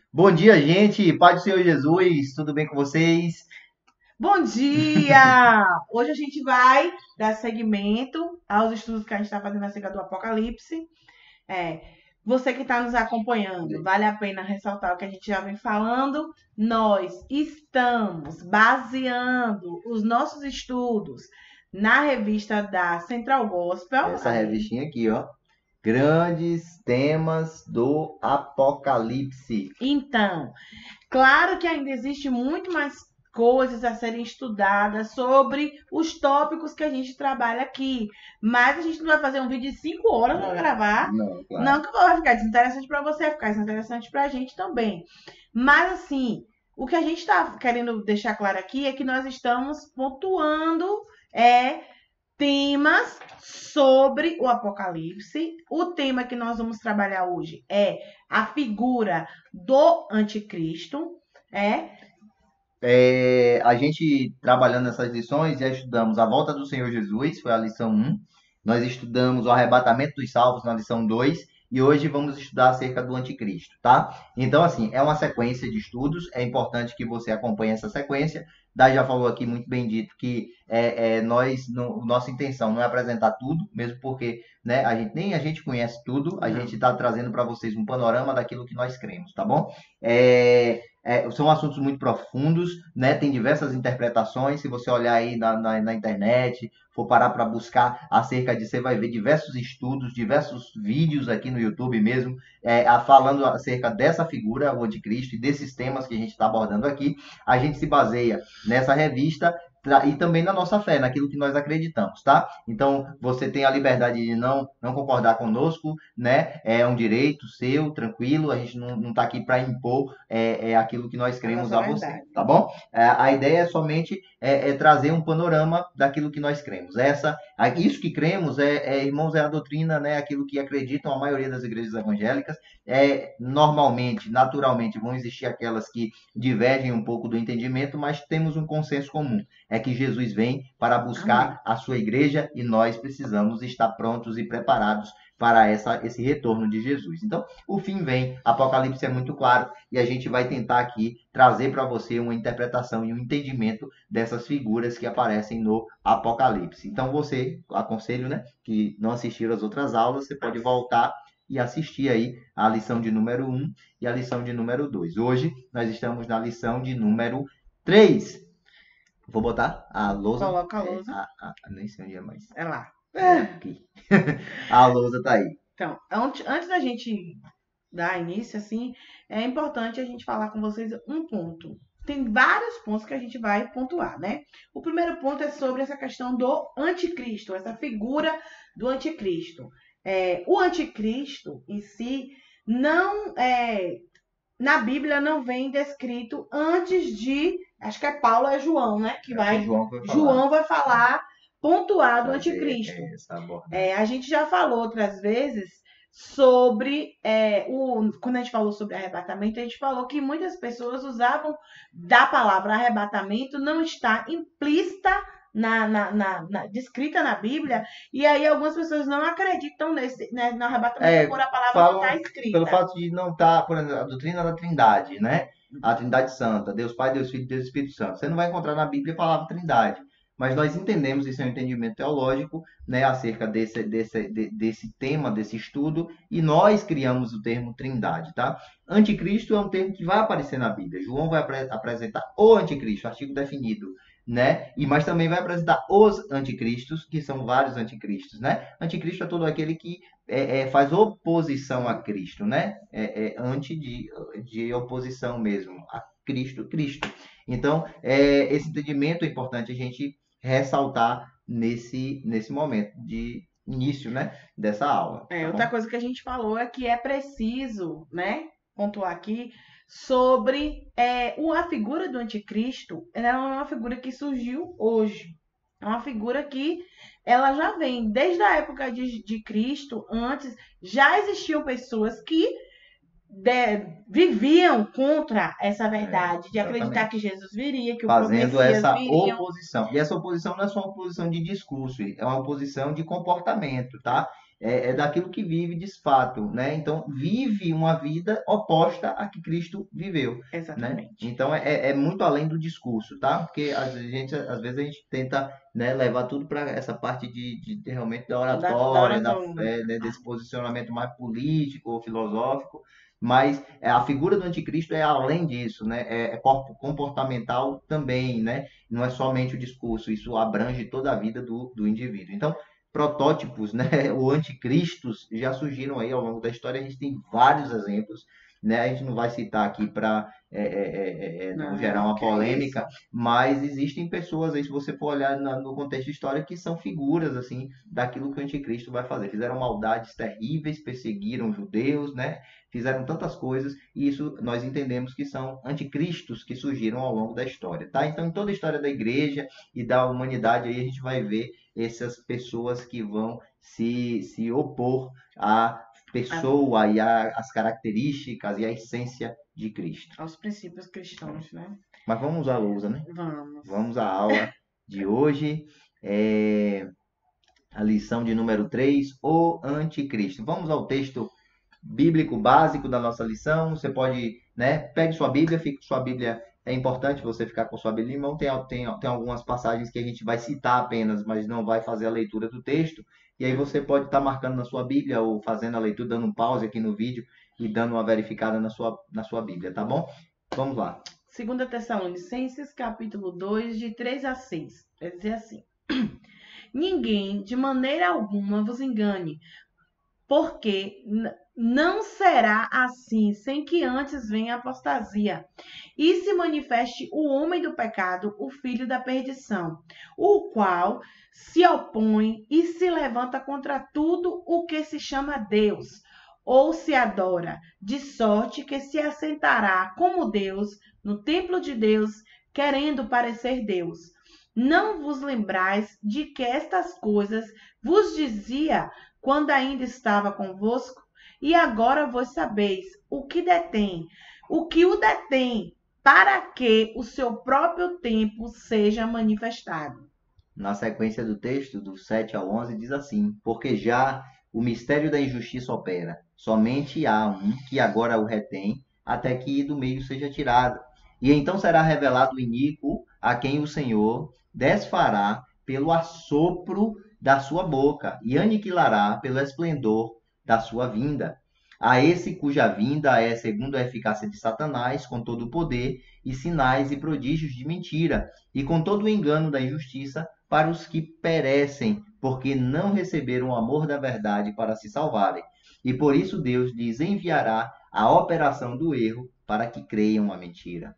Bom dia, gente. Paz do Senhor Jesus. Tudo bem com vocês? Bom dia! Hoje a gente vai dar seguimento aos estudos que a gente está fazendo acerca do Apocalipse. É, Você que está nos acompanhando, vale a pena ressaltar o que a gente já vem falando. Nós estamos baseando os nossos estudos na revista da Central Gospel. Essa revistinha aqui, ó. Grandes temas do Apocalipse. Então, claro que ainda existe muito mais coisas a serem estudadas sobre os tópicos que a gente trabalha aqui, mas a gente não vai fazer um vídeo de 5 horas para gravar, Não, claro. não que vai ficar desinteressante para você, vai ficar desinteressante para a gente também. Mas assim, o que a gente está querendo deixar claro aqui é que nós estamos pontuando é, temas sobre o Apocalipse. O tema que nós vamos trabalhar hoje é a figura do anticristo. É, A gente trabalhando nessas lições, já estudamos a volta do Senhor Jesus, foi a lição 1. Nós estudamos o arrebatamento dos salvos na lição 2. E hoje vamos estudar acerca do anticristo, tá? Então, assim, é uma sequência de estudos. É importante que você acompanhe essa sequência. Dai já falou aqui muito bem dito que nossa intenção não é apresentar tudo, mesmo porque, né, nem a gente conhece tudo. A não. gente está trazendo para vocês um panorama daquilo que nós cremos, tá bom? São assuntos muito profundos, né? Tem diversas interpretações. Se você olhar aí na internet, for parar para buscar acerca disso, você vai ver diversos estudos, diversos vídeos aqui no YouTube mesmo, falando acerca dessa figura, o anticristo, e desses temas que a gente está abordando aqui. A gente se baseia nessa revista e também na nossa fé, naquilo que nós acreditamos, tá? Então, você tem a liberdade de não concordar conosco, né? É um direito seu, tranquilo. A gente não está aqui para impor aquilo que nós A cremos nossa a você, verdade. tá bom? A ideia é somente trazer um panorama daquilo que nós cremos. Isso que cremos irmãos, é a doutrina, né? Aquilo que acreditam a maioria das igrejas evangélicas. Normalmente, naturalmente, vão existir aquelas que divergem um pouco do entendimento, mas temos um consenso comum. É que Jesus vem para Amém. buscar a sua igreja e nós precisamos estar prontos e preparados para esse retorno de Jesus. Então, o fim vem, Apocalipse é muito claro, e a gente vai tentar aqui trazer para você uma interpretação e um entendimento dessas figuras que aparecem no Apocalipse. Então, você, aconselho, né, que não assistiram as outras aulas, você pode voltar e assistir aí a lição de número 1 e a lição de número 2. Hoje, nós estamos na lição de número 3. Vou botar a lousa. Coloca a lousa. Nem sei onde é mais. É lá. É aqui. A lousa tá aí. Então, antes da gente dar início, assim, é importante a gente falar com vocês um ponto. Tem vários pontos que a gente vai pontuar, né? O primeiro ponto é sobre essa questão do anticristo, essa figura do anticristo. O anticristo em si não na Bíblia não vem descrito antes de, acho que é Paulo ou é João, né? Acho que é João que vai falar. João vai falar pontuar do Fazer anticristo. essa abordagem. A gente já falou outras vezes sobre quando a gente falou sobre arrebatamento, a gente falou que muitas pessoas usavam da palavra arrebatamento, não está implícita descrita na Bíblia, e aí algumas pessoas não acreditam no arrebatamento por a palavra não estar Falam pelo escrita. fato de não estar, por exemplo, a doutrina da Trindade, né? A Trindade Santa, Deus Pai, Deus Filho, Deus Espírito Santo. Você não vai encontrar na Bíblia a palavra Trindade. Mas nós entendemos, isso é um entendimento teológico, né, acerca desse tema, desse estudo, e nós criamos o termo Trindade, tá? Anticristo é um termo que vai aparecer na Bíblia. João vai apresentar o anticristo, artigo definido, né? Mas também vai apresentar os anticristos, que são vários anticristos, né? Anticristo é todo aquele que faz oposição a Cristo, né? Anti de oposição mesmo a Cristo, Cristo. Então, esse entendimento é importante a gente ressaltar nesse momento de início, né, dessa aula, tá Outra bom? coisa que a gente falou é que é preciso, né, pontuar aqui sobre a figura do anticristo. Ela não é uma figura que surgiu hoje. É uma figura que ela já vem desde a época de Cristo. Antes já existiam pessoas que viviam contra essa verdade, de acreditar Exatamente. que Jesus viria, que o Fazendo Messias essa viria. oposição. E essa oposição não é só uma oposição de discurso, é uma oposição de comportamento, tá? é daquilo que vive de fato, né? Então, vive uma vida oposta à que Cristo viveu, né? Exatamente. Então, é muito além do discurso, tá? Porque às vezes a gente tenta, né, levar tudo para essa parte de realmente da oratória, da oratória. fé, né, desse posicionamento mais político ou filosófico, mas a figura do anticristo é além disso, né? É corpo comportamental também, né? Não é somente o discurso, isso abrange toda a vida do indivíduo. Então, protótipos, né? O anticristos já surgiram aí ao longo da história, a gente tem vários exemplos, né? A gente não vai citar aqui para não gerar uma que é polêmica, isso. mas existem pessoas aí, se você for olhar no contexto histórico, que são figuras, assim, daquilo que o anticristo vai fazer. Fizeram maldades terríveis, perseguiram judeus, né? Fizeram tantas coisas, e isso nós entendemos que são anticristos que surgiram ao longo da história, tá? Então, em toda a história da igreja e da humanidade, aí a gente vai ver essas pessoas que vão se opor à pessoa e às características e à essência de Cristo. Aos princípios cristãos, né? Mas vamos à lousa, né? Vamos. Vamos à aula de hoje. A lição de número 3, o anticristo. Vamos ao texto bíblico básico da nossa lição. Você pode, né? Pegue sua Bíblia, fique com sua Bíblia. É importante você ficar com sua Bíblia em mão. Tem algumas passagens que a gente vai citar apenas, mas não vai fazer a leitura do texto. E aí você pode estar marcando na sua Bíblia ou fazendo a leitura, dando um pause aqui no vídeo e dando uma verificada na sua Bíblia, tá bom? Vamos lá. 2 Tessalonicenses, capítulo 2, de 3 a 6. Vai dizer assim: Ninguém, de maneira alguma, vos engane, porque não será assim sem que antes venha a apostasia e se manifeste o homem do pecado, o filho da perdição, o qual se opõe e se levanta contra tudo o que se chama Deus ou se adora, de sorte que se assentará como Deus no templo de Deus, querendo parecer Deus. Não vos lembrais de que estas coisas vos dizia quando ainda estava convosco? E agora vós sabeis o que o detém, para que o seu próprio tempo seja manifestado. Na sequência do texto, do 7 ao 11, diz assim: Porque já o mistério da injustiça opera, somente há um que agora o retém, até que do meio seja tirado. E então será revelado o iníquo, a quem o Senhor desfará pelo assopro da sua boca, e aniquilará pelo esplendor da sua vinda. A esse cuja vinda é segundo a eficácia de Satanás, com todo o poder, e sinais e prodígios de mentira, e com todo o engano da injustiça, para os que perecem, porque não receberam o amor da verdade para se salvarem. E por isso Deus lhes enviará a operação do erro, para que creiam a mentira.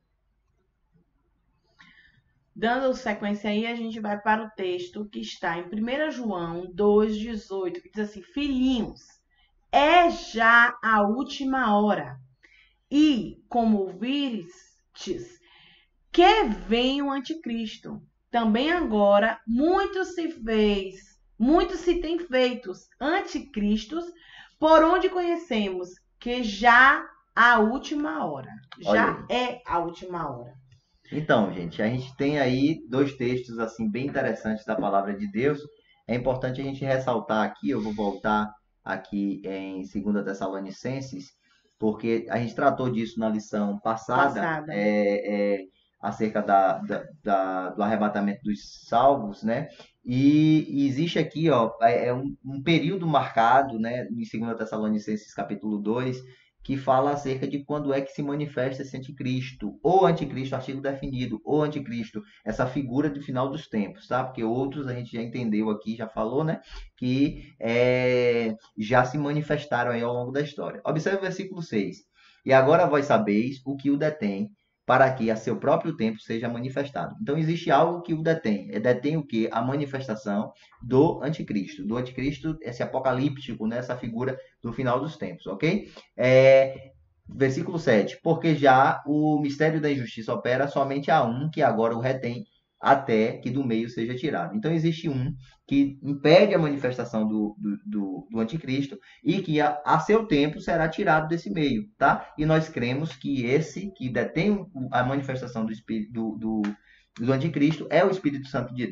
Dando sequência aí, a gente vai para o texto que está em 1 João 2,18, que diz assim: Filhinhos, é já a última hora. E, como ouvistes, que vem o anticristo. Também agora, muitos se têm feitos anticristos, por onde conhecemos que já a última hora. Já é a última hora. Então, gente, a gente tem aí dois textos assim bem interessantes da palavra de Deus. É importante a gente ressaltar aqui, eu vou voltar aqui em 2 Tessalonicenses, porque a gente tratou disso na lição passada. Acerca do arrebatamento dos salvos, né? E existe aqui, ó, um período marcado, né, em 2 Tessalonicenses capítulo 2, que fala acerca de quando é que se manifesta esse anticristo. O anticristo, artigo definido, o anticristo, essa figura de final dos tempos, tá? Porque outros a gente já entendeu aqui, já falou, né? Que já se manifestaram aí ao longo da história. Observe o versículo 6. E agora vós sabeis o que o detém, para que a seu próprio tempo seja manifestado. Então existe algo que o detém. Detém o quê? A manifestação do anticristo. Do anticristo, esse apocalíptico, né? Essa figura do final dos tempos, ok? Versículo 7. Porque já o mistério da injustiça opera, somente há um que agora o retém, até que do meio seja tirado. Então existe um que impede a manifestação do anticristo e que a seu tempo será tirado desse meio, tá? E nós cremos que esse que detém a manifestação do anticristo é o Espírito Santo de Deus,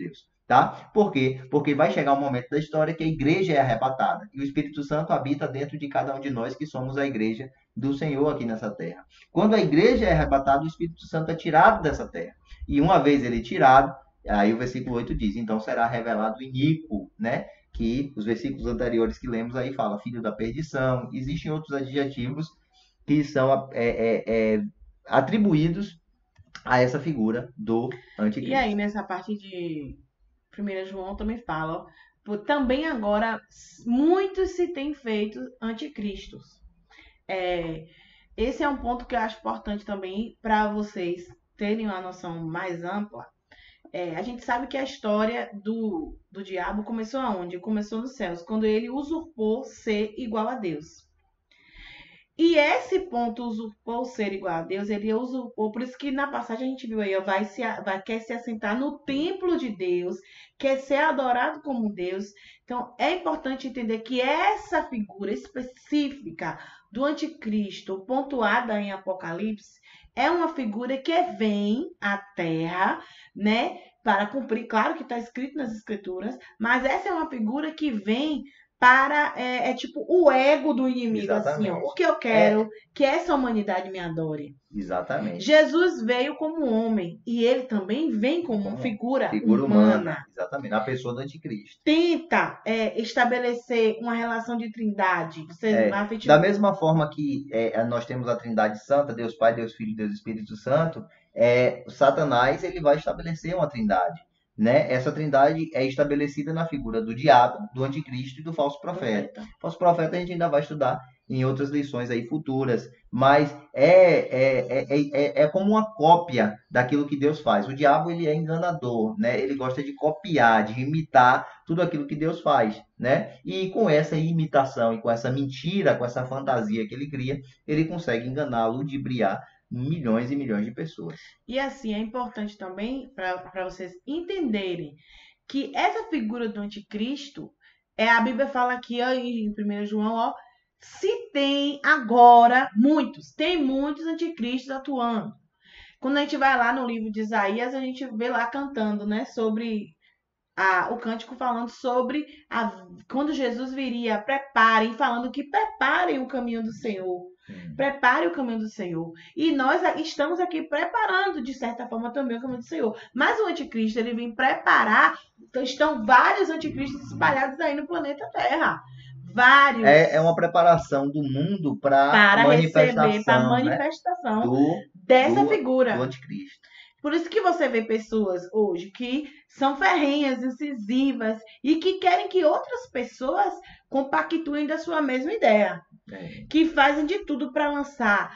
Tá? Por quê? Porque vai chegar um momento da história que a igreja é arrebatada e o Espírito Santo habita dentro de cada um de nós que somos a igreja do Senhor aqui nessa terra. Quando a igreja é arrebatada, o Espírito Santo é tirado dessa terra. E uma vez ele tirado, aí o versículo 8 diz, então será revelado o iníquo, né? Que os versículos anteriores que lemos aí fala filho da perdição. Existem outros adjetivos que são atribuídos a essa figura do E aí, anticristo. nessa parte de 1 João também fala, ó, também agora muitos se têm feito anticristos. Esse é um ponto que eu acho importante também para vocês terem uma noção mais ampla. A gente sabe que a história do diabo começou aonde? Começou nos céus, quando ele usurpou ser igual a Deus. E esse ponto usurpou ser igual a Deus, ele usurpou, por isso que na passagem a gente viu aí, ó, quer se assentar no templo de Deus, quer ser adorado como Deus. Então é importante entender que essa figura específica do anticristo, pontuada em Apocalipse, é uma figura que vem à Terra, né, para cumprir, claro que está escrito nas Escrituras, mas essa é uma figura que vem para tipo o ego do inimigo, assim, ó. Exatamente. O que eu quero que essa humanidade me adore. Exatamente. Jesus veio como homem e ele também vem como uma figura humana. Exatamente, na pessoa do anticristo. Tenta estabelecer uma relação de trindade. Da mesma forma que nós temos a Trindade Santa, Deus Pai, Deus Filho e Deus Espírito Santo, Satanás ele vai estabelecer uma trindade. Né? Essa trindade é estabelecida na figura do diabo, do anticristo e do falso profeta. Falso profeta a gente ainda vai estudar em outras lições aí futuras, mas é como uma cópia daquilo que Deus faz. O diabo ele é enganador, né? Ele gosta de copiar, de imitar tudo aquilo que Deus faz, né? E com essa imitação e com essa mentira, com essa fantasia que ele cria, ele consegue enganar, ludibriar milhões e milhões de pessoas. E assim, é importante também para vocês entenderem que essa figura do anticristo, a Bíblia fala aqui ó, em 1 João, ó, se tem agora tem muitos anticristos atuando. Quando a gente vai lá no livro de Isaías, a gente vê lá cantando, né, sobre o cântico falando sobre quando Jesus viria, falando que preparem o caminho do Senhor. Prepare o caminho do Senhor. E nós estamos aqui preparando, de certa forma, também o caminho do Senhor. Mas o anticristo, ele vem preparar. Então, estão vários anticristos espalhados aí no planeta Terra. Vários. É uma preparação do mundo para manifestação dessa figura. Do anticristo. Por isso que você vê pessoas hoje que são ferrenhas, incisivas e que querem que outras pessoas compactuem da sua mesma ideia. Que fazem de tudo para lançar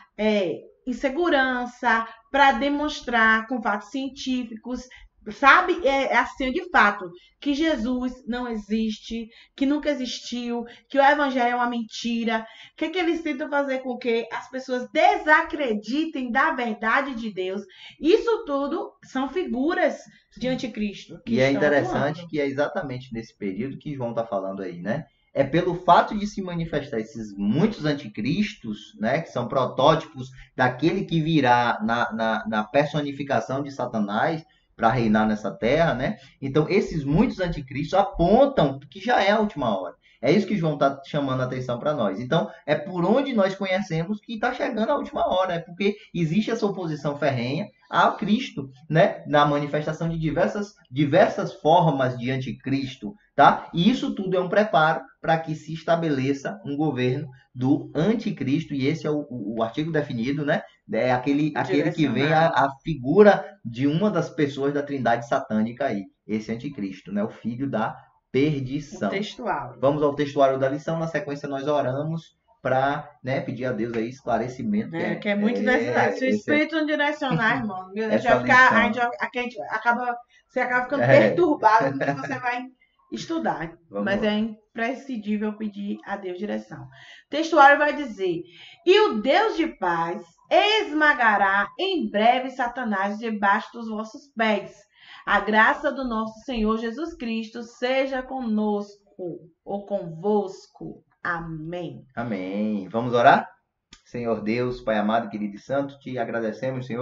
insegurança, para demonstrar com fatos científicos, sabe? Assim, de fato, que Jesus não existe, que nunca existiu, que o evangelho é uma mentira. O que eles tentam fazer com que as pessoas desacreditem da verdade de Deus? Isso tudo são figuras de anticristo. E é interessante que é exatamente nesse período que João está falando aí, né? É pelo fato de se manifestar esses muitos anticristos, né, que são protótipos daquele que virá na personificação de Satanás para reinar nessa terra, né? Então, esses muitos anticristos apontam que já é a última hora. É isso que João está chamando a atenção para nós. Então, é por onde nós conhecemos que está chegando a última hora. É porque existe essa oposição ferrenha ao Cristo, né? Na manifestação de diversas formas de anticristo, tá? E isso tudo é um preparo para que se estabeleça um governo do anticristo, e esse é o artigo definido, né? É aquele que vem a figura de uma das pessoas da trindade satânica aí, esse anticristo, né? O filho da perdição. Vamos ao textuário da lição, na sequência nós oramos para pedir a Deus aí esclarecimento. Que é muito necessário. Se o Espírito não direcionar, irmão, você acaba ficando perturbado quando você vai estudar. Mas é imprescindível pedir a Deus direção. O textuário vai dizer: e o Deus de paz esmagará em breve Satanás debaixo dos vossos pés. A graça do nosso Senhor Jesus Cristo seja conosco ou convosco. Amém. Amém. Vamos orar? Senhor Deus, Pai amado, querido e santo, te agradecemos, Senhor,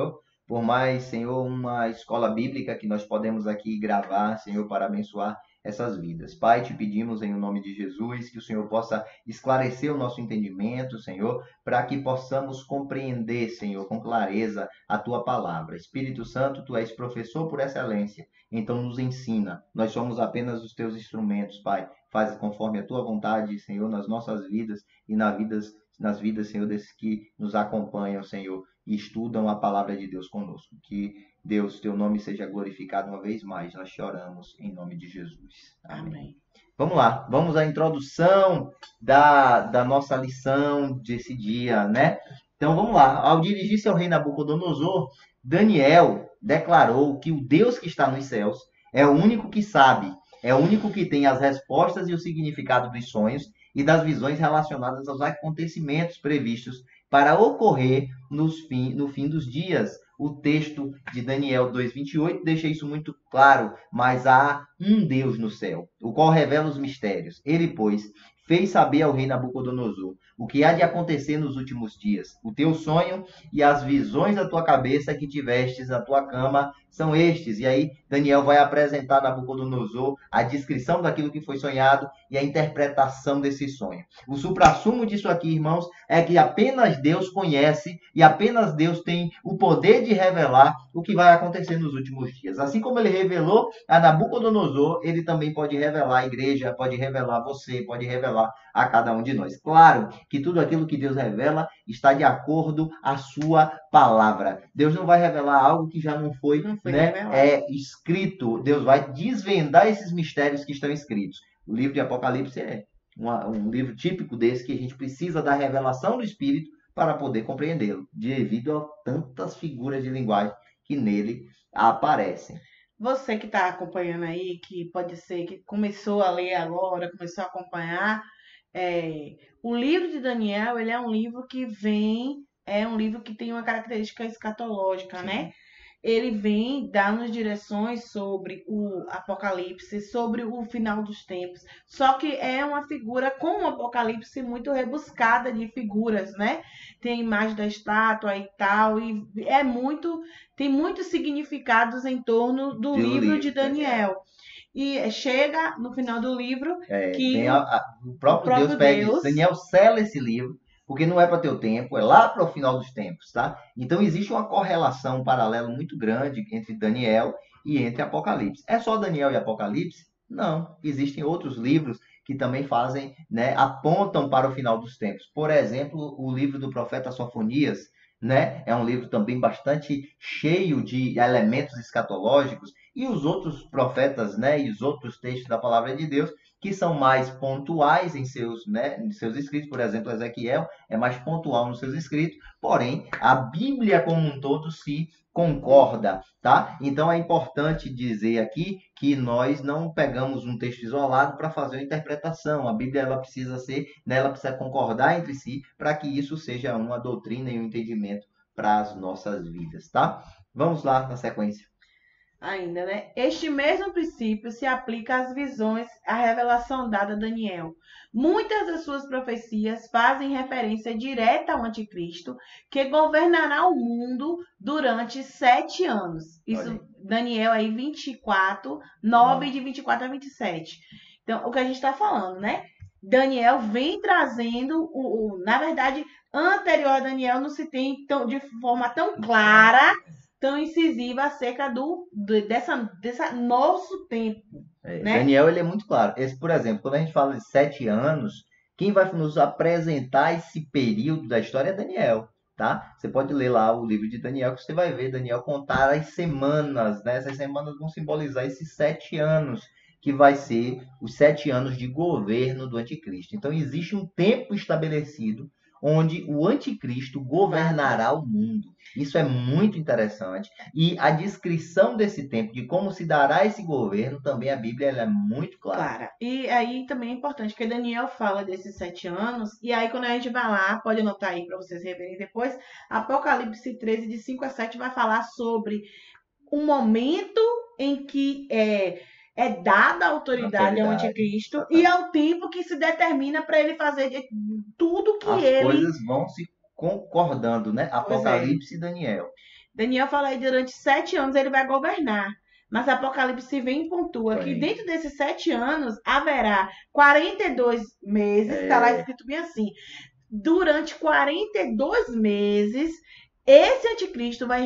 por mais, Senhor, uma escola bíblica que nós podemos aqui gravar, Senhor, para abençoar essas vidas. Pai, te pedimos em nome de Jesus que o Senhor possa esclarecer o nosso entendimento, Senhor, para que possamos compreender, Senhor, com clareza a tua palavra. Espírito Santo, tu és professor por excelência, então nos ensina. Nós somos apenas os teus instrumentos, Pai. Faz conforme a tua vontade, Senhor, nas nossas vidas e nas vidas, Senhor, desses que nos acompanham, Senhor, e estudam a palavra de Deus conosco. Que Deus, teu nome seja glorificado uma vez mais. Nós choramos em nome de Jesus. Amém. Amém. Vamos lá, vamos à introdução da nossa lição desse dia, né? Então vamos lá. Ao dirigir-se ao rei Nabucodonosor, Daniel declarou que o Deus que está nos céus é o único que sabe, é o único que tem as respostas e o significado dos sonhos e das visões relacionadas aos acontecimentos previstos para ocorrer no fim dos dias. O texto de Daniel 2:28 deixa isso muito claro, mas há um Deus no céu, o qual revela os mistérios. Ele, pois, fez saber ao rei Nabucodonosor o que há de acontecer nos últimos dias. O teu sonho e as visões da tua cabeça que tivestes na tua cama são estes. E aí Daniel vai apresentar a Nabucodonosor a descrição daquilo que foi sonhado e a interpretação desse sonho. O suprassumo disso aqui, irmãos, é que apenas Deus conhece e apenas Deus tem o poder de revelar o que vai acontecer nos últimos dias. Assim como ele revelou a Nabucodonosor, ele também pode revelar a igreja, pode revelar você, pode revelar a cada um de nós. Claro que tudo aquilo que Deus revela está de acordo à sua palavra. Deus não vai revelar algo que já não foi, escrito. Deus vai desvendar esses mistérios que estão escritos. O livro de Apocalipse é um livro típico desse que a gente precisa da revelação do Espírito para poder compreendê-lo, devido a tantas figuras de linguagem que nele aparecem. Você que está acompanhando aí, que pode ser que começou a ler agora, começou a acompanhar, o livro de Daniel, ele é um livro é um livro que tem uma característica escatológica, Sim. né? Ele vem dar-nos direções sobre o Apocalipse, sobre o final dos tempos. Só que é uma figura com um Apocalipse muito rebuscada de figuras, né? Tem a imagem da estátua e tal, e tem muitos significados em torno do livro de Daniel. E chega no final do livro que o próprio Deus pede, Daniel, sela esse livro, porque não é para teu tempo, é lá para o final dos tempos, tá? Então existe uma correlação, um paralelo muito grande entre Daniel e entre Apocalipse. É só Daniel e Apocalipse? Não, existem outros livros que também fazem, né, apontam para o final dos tempos. Por exemplo, o livro do profeta Sofonias, né, é um livro também bastante cheio de elementos escatológicos, e os outros profetas, né, e os outros textos da palavra de Deus, que são mais pontuais em seus escritos. Por exemplo, Ezequiel é mais pontual nos seus escritos, porém a Bíblia como um todo se concorda, tá? Então é importante dizer aqui que nós não pegamos um texto isolado para fazer uma interpretação. A Bíblia ela precisa concordar entre si para que isso seja uma doutrina e um entendimento para as nossas vidas, tá? Vamos lá na sequência. Ainda, né? Este mesmo princípio se aplica às visões, à revelação dada a Daniel. Muitas das suas profecias fazem referência direta ao anticristo, que governará o mundo durante 7 anos. Isso, Daniel aí 24, 9 de 24 a 27. Então, o que a gente está falando, né? Daniel vem trazendo, na verdade, anterior a Daniel não se tem de forma tão clara, tão incisiva acerca dessa nosso tempo. Né? Daniel, ele é muito claro. Por exemplo, quando a gente fala de 7 anos, quem vai nos apresentar esse período da história é Daniel, tá? Você pode ler lá o livro de Daniel, que você vai ver Daniel contar as semanas, né? Essas semanas vão simbolizar esses 7 anos, que vai ser os 7 anos de governo do anticristo. Então, existe um tempo estabelecido onde o anticristo governará o mundo. Isso é muito interessante. E a descrição desse tempo, de como se dará esse governo, também a Bíblia ela é muito clara. E aí também é importante, que Daniel fala desses 7 anos, e aí quando a gente vai lá, pode anotar aí para vocês reverem depois, Apocalipse 13, de 5 a 7, vai falar sobre o momento em que é dada a autoridade ao anticristo e ao tempo que se determina para ele fazer tudo que as coisas vão se concordando, né? Apocalipse e Daniel. Daniel fala aí durante 7 anos ele vai governar. Mas Apocalipse vem e pontua que Sim. dentro desses 7 anos haverá 42 meses, está lá escrito bem assim. Durante 42 meses, esse anticristo vai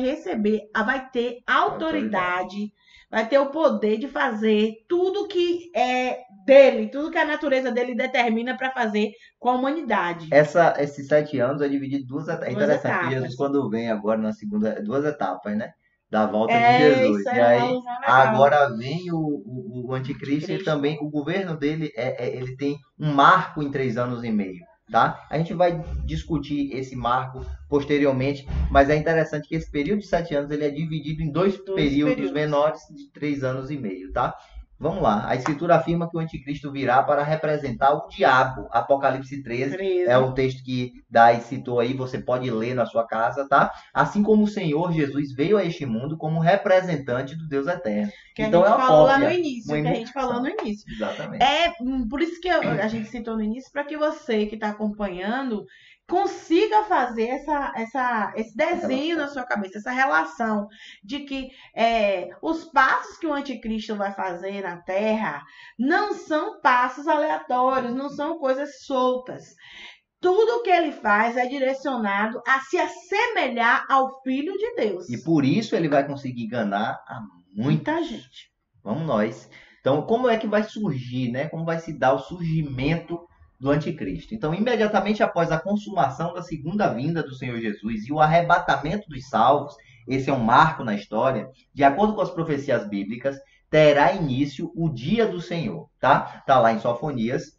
ter autoridade, vai ter o poder de fazer tudo que é dele, tudo que a natureza dele determina para fazer com a humanidade. Esses 7 anos é dividido em duas etapas. É interessante que Jesus, quando vem agora na segunda, duas etapas, né? Da volta de Jesus. Isso E é uma aí, alusão legal. agora vem o anticristo e também o governo dele, ele tem um marco em 3 anos e meio. Tá? A gente vai discutir esse marco posteriormente, mas é interessante que esse período de 7 anos ele é dividido em dois períodos menores de 3 anos e meio, tá? Vamos lá. A escritura afirma que o anticristo virá para representar o diabo. Apocalipse 13 é o texto que Dai citou aí, você pode ler na sua casa, tá? Assim como o Senhor Jesus veio a este mundo como representante do Deus eterno. Que então a gente é uma falou cópia, lá no início, uma que a gente falou no início. Exatamente. É por isso que a gente citou no início, para que você que está acompanhando consiga fazer esse desenho na sua cabeça, essa relação de que os passos que o anticristo vai fazer na Terra não são passos aleatórios, não são coisas soltas. Tudo que ele faz é direcionado a se assemelhar ao Filho de Deus. E por isso ele vai conseguir enganar a muita gente. Vamos nós. Então, como é que vai surgir, né? Como vai se dar o surgimento do anticristo? Então, imediatamente após a consumação da segunda vinda do Senhor Jesus e o arrebatamento dos salvos, esse é um marco na história, de acordo com as profecias bíblicas, terá início o dia do Senhor, tá? Tá lá em Sofonias,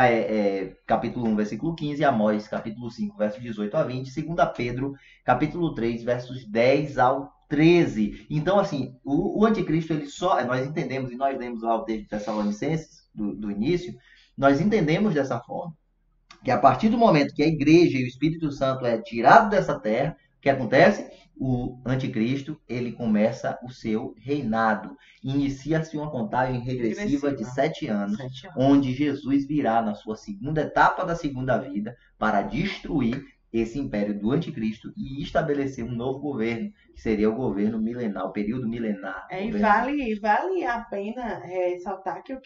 capítulo 1, versículo 15, Amós, capítulo 5, versos 18 a 20, 2 Pedro, capítulo 3, versos 10 ao 13. Então, assim, o anticristo, ele só, nós entendemos, e nós lemos lá o texto de Tessalonicenses, do início, nós entendemos dessa forma, que a partir do momento que a igreja e o Espírito Santo é tirado dessa terra, o que acontece? O anticristo, ele começa o seu reinado. Inicia-se uma contagem regressiva de 7 anos, onde Jesus virá na sua segunda etapa da segunda vida para destruir esse império do anticristo e estabelecer um novo governo, que seria o governo milenar, o período milenar. E vale a pena ressaltar que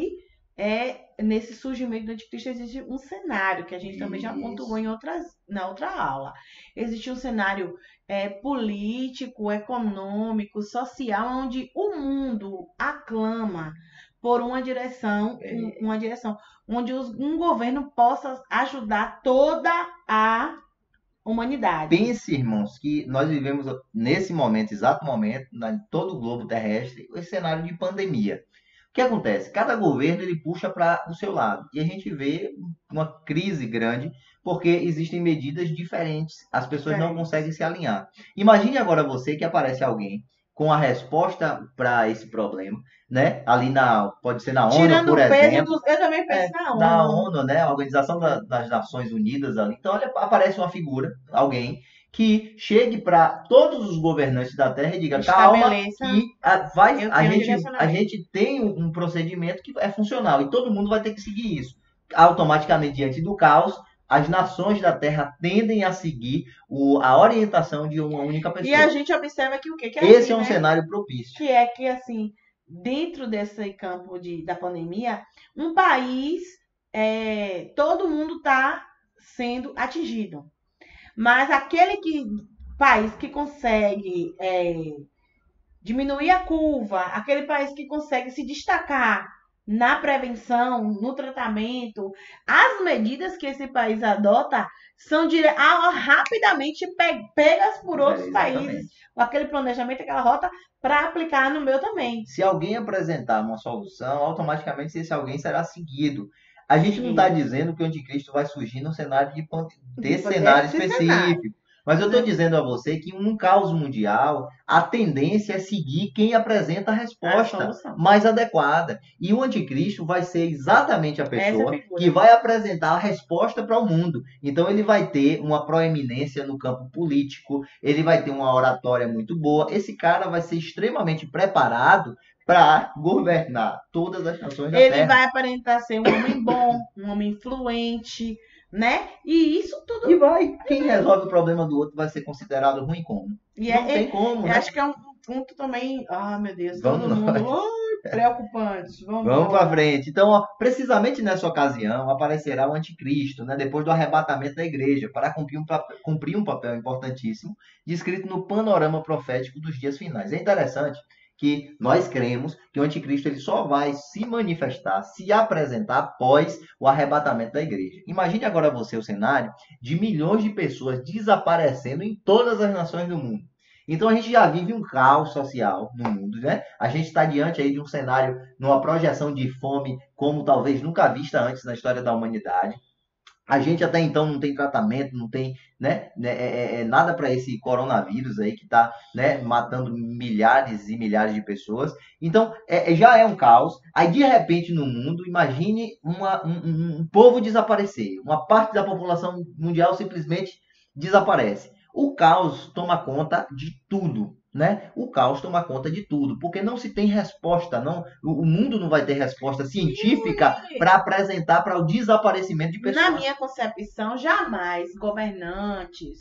nesse surgimento do anticristo existe um cenário que a gente também já pontuou na outra aula. Existe um cenário político, econômico, social, onde o mundo aclama por uma direção, onde um governo possa ajudar toda a humanidade. Pense, irmãos, que nós vivemos nesse momento, exato momento, em todo o globo terrestre, esse cenário de pandemia. O que acontece? Cada governo ele puxa para o seu lado. E a gente vê uma crise grande porque existem medidas diferentes. As pessoas não conseguem se alinhar. Imagine agora você que aparece alguém com a resposta para esse problema, né? Ali pode ser na ONU, tirando por exemplo. Eu também penso na ONU. Na ONU, né? A Organização das Nações Unidas ali. Então, olha, aparece uma figura, alguém que chegue para todos os governantes da Terra e diga, calma, que a gente tem um procedimento que é funcional e todo mundo vai ter que seguir isso. Automaticamente, diante do caos, as nações da Terra tendem a seguir a orientação de uma única pessoa. E a gente observa que o quê? Esse é um cenário propício. Que é que, assim, dentro desse campo da pandemia, um país, todo mundo está sendo atingido. Mas aquele país que consegue diminuir a curva, aquele país que consegue se destacar na prevenção, no tratamento, as medidas que esse país adota são rapidamente pegas por outros países. Aquele planejamento, aquela rota, para aplicar no meu também. Se alguém apresentar uma solução, automaticamente esse alguém será seguido. A gente não está dizendo que o anticristo vai surgir no cenário desse cenário específico. Mas eu estou dizendo a você que num caos mundial, a tendência é seguir quem apresenta a resposta mais adequada. E o anticristo vai ser exatamente a pessoa que vai apresentar a resposta para o mundo. Então ele vai ter uma proeminência no campo político, ele vai ter uma oratória muito boa. Esse cara vai ser extremamente preparado para governar todas as nações da Terra. Ele vai aparentar ser um homem bom, um homem influente, né? E isso tudo. E vai. Quem resolve o problema do outro vai ser considerado ruim como? Não tem como, eu né? acho que é um ponto também. Ah, meu Deus, Vamos todo mundo. nós. Preocupante. Vamos Vamos para embora. frente. Então, ó, precisamente nessa ocasião aparecerá o anticristo, né, depois do arrebatamento da igreja, para cumprir um papel importantíssimo, descrito no panorama profético dos dias finais. É interessante que nós cremos que o anticristo ele só vai se manifestar, se apresentar após o arrebatamento da igreja. Imagine agora você o cenário de milhões de pessoas desaparecendo em todas as nações do mundo. Então a gente já vive um caos social no mundo, né? A gente está diante aí de um cenário, numa projeção de fome como talvez nunca vista antes na história da humanidade. A gente até então não tem tratamento, não tem nada para esse coronavírus aí que está, né, matando milhares e milhares de pessoas. Então já é um caos. Aí de repente no mundo, imagine um povo desaparecer, uma parte da população mundial simplesmente desaparece. O caos toma conta de tudo. Né? O caos toma conta de tudo, porque não se tem resposta, não, o mundo não vai ter resposta científica para apresentar para o desaparecimento de Na pessoas. minha concepção, jamais governantes,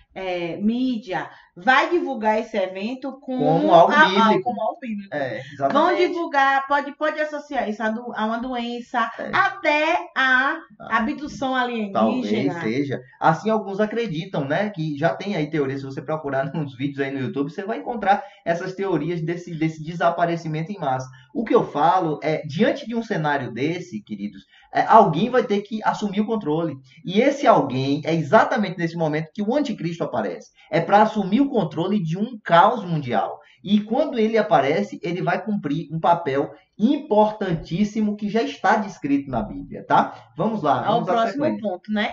mídia, vai divulgar esse evento Como algo bíblico. como algo bíblico. Exatamente. Vão divulgar, pode associar isso a uma doença, até a abdução alienígena. Talvez seja. Assim alguns acreditam, né? Que já tem aí teorias, se você procurar nos vídeos aí no YouTube, você vai encontrar essas teorias desse desaparecimento em massa. O que eu falo é, diante de um cenário desse, queridos, alguém vai ter que assumir o controle. E esse alguém é exatamente nesse momento que o anticristo aparece. É para assumir o controle de um caos mundial. E quando ele aparece, ele vai cumprir um papel importantíssimo que já está descrito na Bíblia, tá? Vamos lá, vamos ao próximo ponto, né?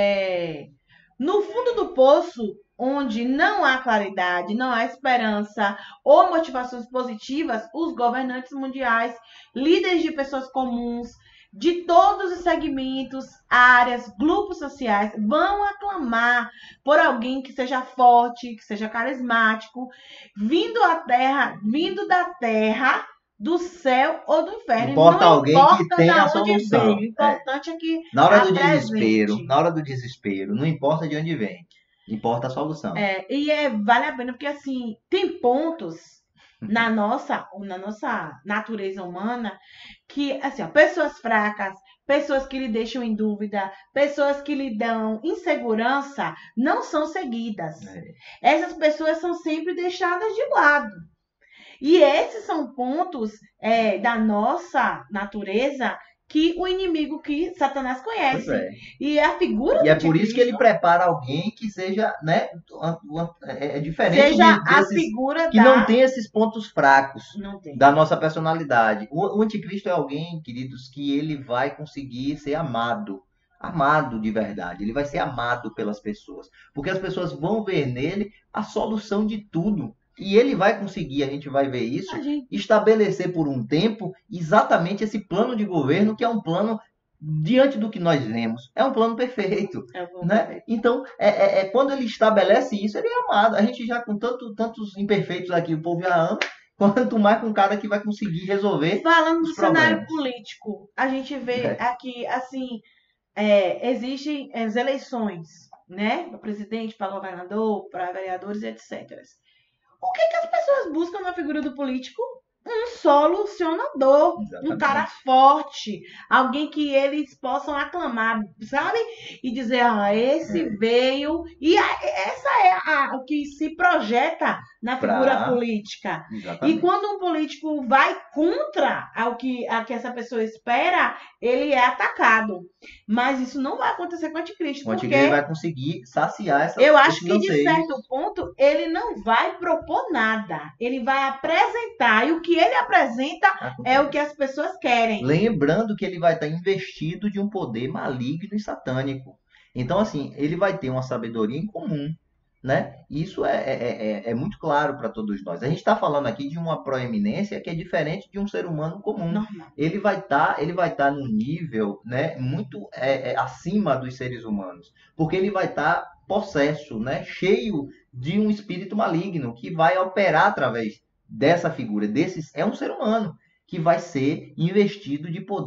No fundo do poço, onde não há claridade, não há esperança ou motivações positivas, os governantes mundiais, líderes de pessoas comuns, de todos os segmentos, áreas, grupos sociais, vão aclamar por alguém que seja forte, que seja carismático, vindo da terra, do céu ou do inferno. Importa não alguém importa que tenha a solução. Veio. O importante é que na hora do desespero, não importa de onde vem, importa a solução. Vale a pena porque assim tem pontos na nossa natureza humana que assim, ó, pessoas fracas, pessoas que lhe deixam em dúvida, pessoas que lhe dão insegurança, não são seguidas. Essas pessoas são sempre deixadas de lado. E esses são pontos da nossa natureza que o inimigo, que Satanás conhece. E a figura E é por isso que ele prepara alguém que seja, né, diferente seja a figura que não tem esses pontos fracos da nossa personalidade. O anticristo é alguém, queridos, que ele vai conseguir ser amado de verdade. Ele vai ser amado pelas pessoas, porque as pessoas vão ver nele a solução de tudo. E ele vai conseguir, a gente vai ver isso, estabelecer por um tempo exatamente esse plano de governo, que é um plano diante do que nós vemos. É um plano perfeito. Né? Então, quando ele estabelece isso, ele é amado. A gente já com tantos imperfeitos aqui, o povo já ama, quanto mais com um cara que vai conseguir resolver. Falando do cenário político, a gente vê aqui, assim, existem as eleições, né? Para presidente, para governador, para vereadores, etc. O que as pessoas buscam na figura do político? Um solucionador, um cara forte, alguém que eles possam aclamar, sabe? E dizer, esse veio. E essa é o que se projeta na figura política. Exatamente. E quando um político vai contra a que essa pessoa espera, ele é atacado. Mas isso não vai acontecer com o anticristo. O anticristo vai conseguir saciar essa Eu acho que, de certo ponto, ele não vai propor nada. Ele vai apresentar. E o que ele apresenta é o que as pessoas querem. Lembrando que ele vai estar investido de um poder maligno e satânico. Então, assim, ele vai ter uma sabedoria em comum. Né? Isso é muito claro para todos nós. A gente está falando aqui de uma proeminência que é diferente de um ser humano comum. Normal. Ele vai estar num nível, né, muito acima dos seres humanos, porque ele vai estar possesso, né, cheio de um espírito maligno que vai operar através dessa figura. É um ser humano que vai ser investido de poder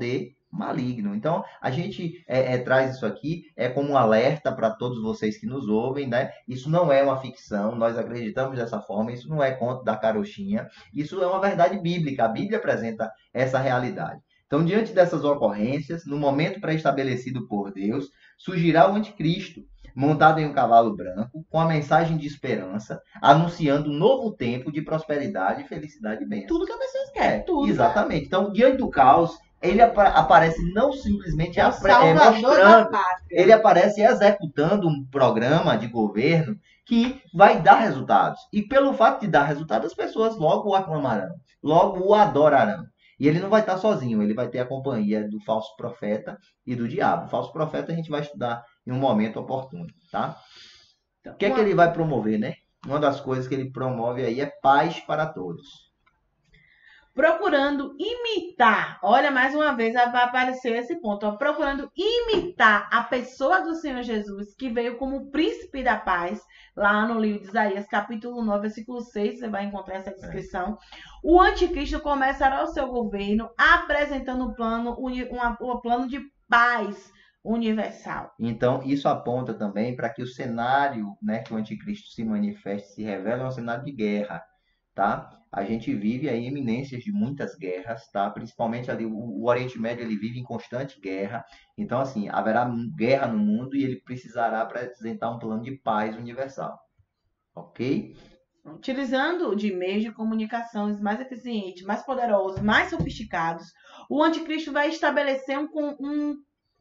maligno. Então, a gente traz isso aqui como um alerta para todos vocês que nos ouvem, né? Isso não é uma ficção, nós acreditamos dessa forma, isso não é conto da carochinha, isso é uma verdade bíblica. A Bíblia apresenta essa realidade. Então, diante dessas ocorrências, no momento pré-estabelecido por Deus, surgirá o anticristo, montado em um cavalo branco, com a mensagem de esperança, anunciando um novo tempo de prosperidade, felicidade e bênção. Tudo que a pessoa quer, tudo. Exatamente. Então, diante do caos, ele aparece não simplesmente o salvador da pátria. Ele aparece executando um programa de governo que vai dar resultados. E pelo fato de dar resultados, as pessoas logo o aclamarão, logo o adorarão. E ele não vai estar sozinho, ele vai ter a companhia do falso profeta e do diabo. O falso profeta a gente vai estudar em um momento oportuno, tá? Então, o que é que ele vai promover, né? Uma das coisas que ele promove aí é paz para todos. Procurando imitar, olha, mais uma vez vai aparecer esse ponto, ó, procurando imitar a pessoa do Senhor Jesus, que veio como príncipe da paz, lá no livro de Isaías, capítulo 9, versículo 6, você vai encontrar essa descrição. O anticristo começará o seu governo apresentando um plano de paz universal. Então, isso aponta também para que o cenário, né, que o anticristo se manifeste, se revela, é um cenário de guerra, tá? A gente vive aí eminências de muitas guerras, tá? Principalmente ali o Oriente Médio, ele vive em constante guerra. Então, assim, haverá guerra no mundo e ele precisará apresentar um plano de paz universal. Ok? Utilizando de meios de comunicação mais eficientes, mais poderosos, mais sofisticados, o anticristo vai estabelecer um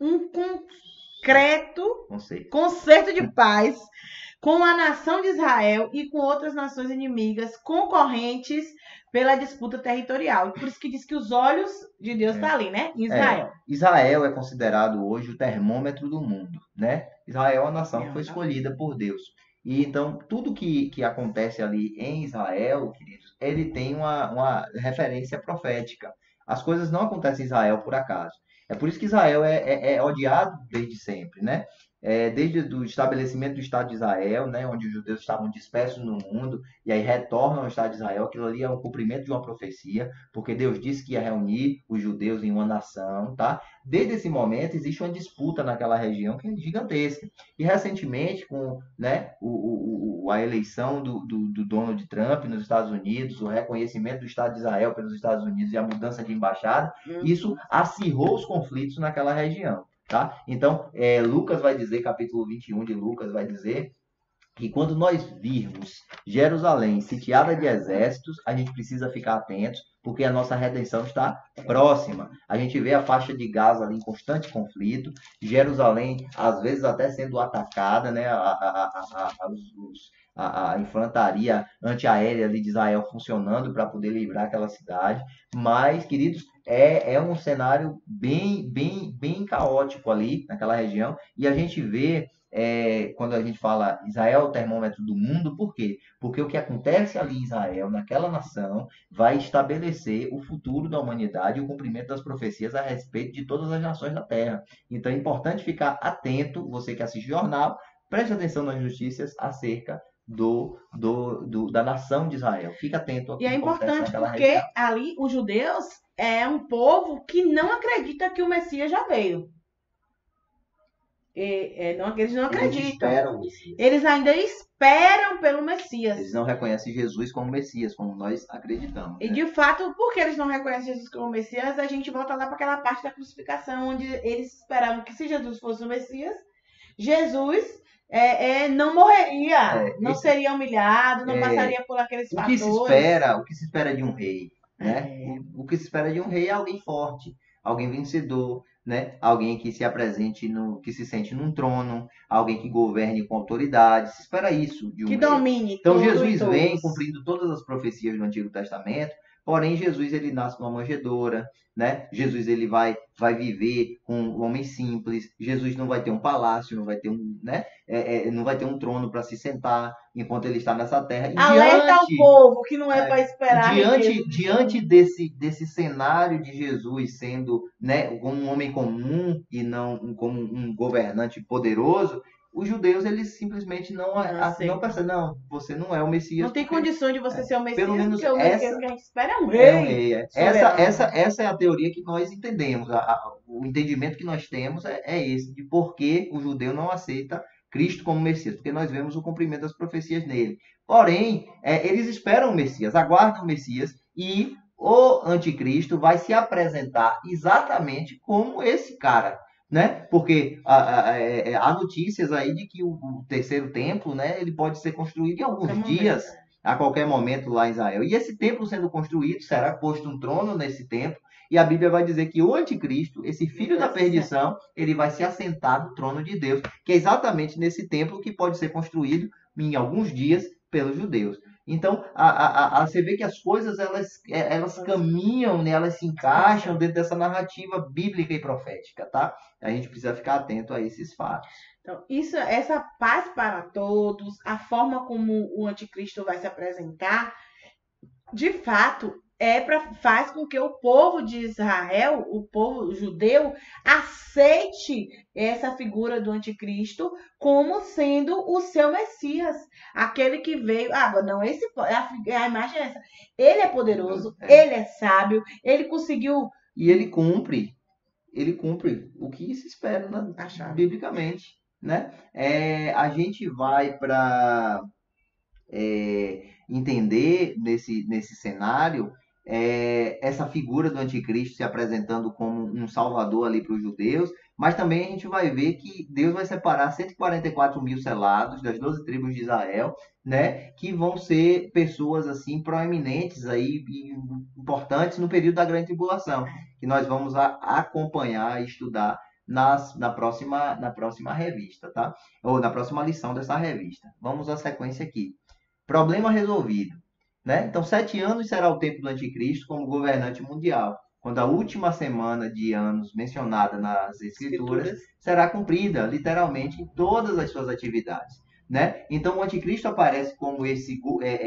concreto concerto de paz com a nação de Israel e com outras nações inimigas concorrentes pela disputa territorial. Por isso que diz que os olhos de Deus estão ali, né? Em Israel. Israel é considerado hoje o termômetro do mundo, né? Israel é uma nação que foi escolhida por Deus. E então, tudo que acontece ali em Israel, queridos, ele tem uma referência profética. As coisas não acontecem em Israel por acaso. É por isso que Israel é odiado desde sempre, né? Desde o estabelecimento do Estado de Israel, né, onde os judeus estavam dispersos no mundo, e aí retornam ao Estado de Israel, aquilo ali é um cumprimento de uma profecia, porque Deus disse que ia reunir os judeus em uma nação, tá? Desde esse momento existe uma disputa naquela região que é gigantesca. E recentemente, com, né, a eleição do Donald Trump nos Estados Unidos, o reconhecimento do Estado de Israel pelos Estados Unidos e a mudança de embaixada, isso acirrou os conflitos naquela região. Tá? Então, Lucas vai dizer, capítulo 21 de Lucas vai dizer que quando nós virmos Jerusalém sitiada de exércitos, a gente precisa ficar atentos, porque a nossa redenção está próxima. A gente vê a faixa de Gaza ali em constante conflito, Jerusalém às vezes até sendo atacada, né? A infantaria antiaérea ali de Israel funcionando para poder livrar aquela cidade. Mas, queridos, é um cenário bem caótico ali naquela região. E a gente vê, quando a gente fala Israel é o termômetro do mundo, por quê? Porque o que acontece ali em Israel, naquela nação, vai estabelecer o futuro da humanidade e o cumprimento das profecias a respeito de todas as nações da Terra. Então é importante ficar atento, você que assiste jornal, preste atenção nas notícias acerca da nação de Israel. Fica atento ao que acontece naquela região. E é importante porque ali os judeus é um povo que não acredita que o Messias já veio. Eles não acreditam. Eles ainda esperam pelo Messias. Eles não reconhecem Jesus como Messias, como nós acreditamos. E de fato, por que eles não reconhecem Jesus como Messias? A gente volta lá para aquela parte da crucificação, onde eles esperavam que se Jesus fosse o Messias, Jesus não morreria, não seria humilhado, não passaria por aqueles fatores. O que se espera de um rei, né? O que se espera de um rei é alguém forte, alguém vencedor, né? Alguém que se apresente, que se sente num trono, alguém que governe com autoridade. Se espera isso de um rei. Que domine. Então Jesus vem cumprindo todas as profecias do Antigo Testamento. Porém, Jesus ele nasce numa manjedoura, né? Jesus ele vai viver com homens simples. Jesus não vai ter um palácio, não vai ter né? Não vai ter um trono para se sentar enquanto ele está nessa terra. Alerta ao povo que não é para esperar. Diante desse cenário de Jesus sendo, né, como um homem comum e não como um governante poderoso, os judeus, eles simplesmente não percebem, não, você não é o Messias. Não tem porque condições de você ser o Messias, pelo menos porque o Messias que a gente espera é um é um rei rei. soberano. Essa é a teoria que nós entendemos. O entendimento que nós temos é esse, de por que o judeu não aceita Cristo como Messias, porque nós vemos o cumprimento das profecias nele. Porém, eles esperam o Messias, aguardam o Messias, e o anticristo vai se apresentar exatamente como esse cara. Né? Porque há notícias aí de que o terceiro templo, né, ele pode ser construído em alguns dias, a qualquer momento lá em Israel. E esse templo sendo construído, será posto um trono nesse templo, e a Bíblia vai dizer que o anticristo, esse filho da perdição, ele vai se assentar no trono de Deus, que é exatamente nesse templo que pode ser construído em alguns dias pelos judeus. Então, você vê que as coisas, elas caminham, né? Elas se encaixam dentro dessa narrativa bíblica e profética, tá? A gente precisa ficar atento a esses fatos. Então, essa paz para todos, a forma como o anticristo vai se apresentar, de fato, faz com que o povo de Israel, o povo judeu, aceite essa figura do anticristo como sendo o seu Messias, aquele que veio. Não, a imagem é essa. Ele é poderoso, ele é sábio, ele conseguiu. E ele cumpre o que se espera biblicamente, né? A gente vai para entender nesse cenário essa figura do anticristo se apresentando como um salvador ali para os judeus, mas também a gente vai ver que Deus vai separar 144 mil selados das 12 tribos de Israel, né, que vão ser pessoas assim proeminentes aí, e importantes no período da grande tribulação, que nós vamos acompanhar e estudar na próxima revista, tá? Ou na próxima lição dessa revista. Vamos à sequência aqui. Problema resolvido. Né? Então, 7 anos será o tempo do anticristo como governante mundial, quando a última semana de anos mencionada nas Escrituras será cumprida, literalmente, em todas as suas atividades. Né? Então, o anticristo aparece como esse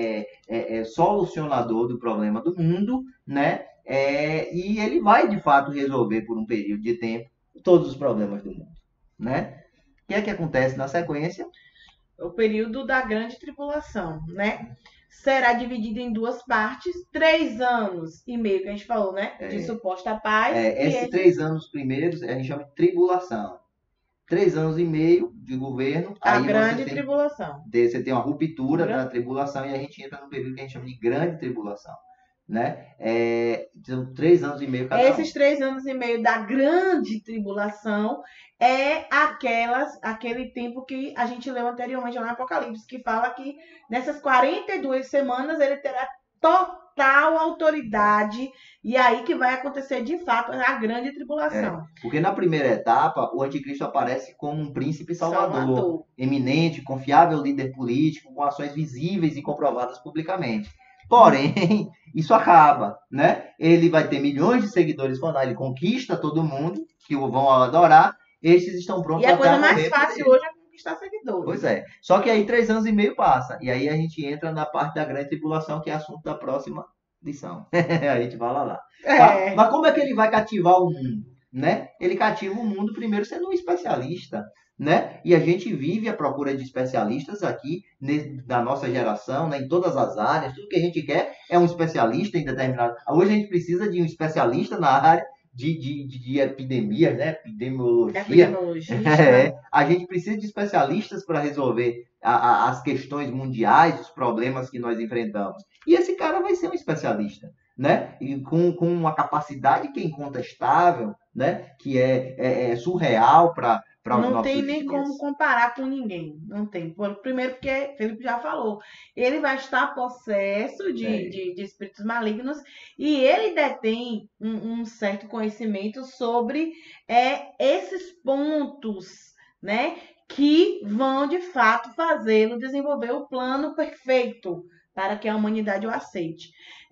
solucionador do problema do mundo, né? E ele vai, de fato, resolver por um período de tempo todos os problemas do mundo. Né? O que é que acontece na sequência? O período da grande tribulação, né? Será dividido em 2 partes, 3 anos e meio que a gente falou, né? De suposta paz. Esses 3 anos primeiros a gente chama de tribulação. 3 anos e meio de governo. A grande tribulação. Você tem uma ruptura da tribulação e a gente entra no período que a gente chama de grande tribulação. Né? São 3 anos e meio cada Esses 3 anos e meio da grande tribulação é aquele tempo que a gente leu anteriormente lá no Apocalipse, que fala que nessas 42 semanas ele terá total autoridade, e aí que vai acontecer de fato a grande tribulação. Porque na primeira etapa o anticristo aparece como um príncipe salvador, eminente, confiável líder político, com ações visíveis e comprovadas publicamente. Porém, isso acaba, né? Ele vai ter milhões de seguidores quando ele conquista todo mundo, que o vão adorar. Esses estão prontos para morrer. E a coisa mais fácil hoje é conquistar seguidores. Pois é. Só que aí 3 anos e meio passa. E aí a gente entra na parte da grande tribulação, que é assunto da próxima lição. A gente fala lá. Tá? Mas como é que ele vai cativar o mundo? Né? Ele cativa o mundo primeiro sendo um especialista. Né? E a gente vive à procura de especialistas aqui da nossa geração, né? Em todas as áreas. Tudo que a gente quer é um especialista em determinado. Hoje a gente precisa de um especialista na área de epidemias, né? Epidemiologia. A gente precisa de especialistas para resolver as questões mundiais, os problemas que nós enfrentamos. E esse cara vai ser um especialista, né? E com uma capacidade que é incontestável, né? Que é surreal para não tem nem como comparar com ninguém. Não tem. Primeiro porque Felipe já falou. Ele vai estar possesso de espíritos malignos e ele detém um certo conhecimento sobre esses pontos, né? Que vão, de fato, fazê-lo desenvolver o plano perfeito para que a humanidade o aceite.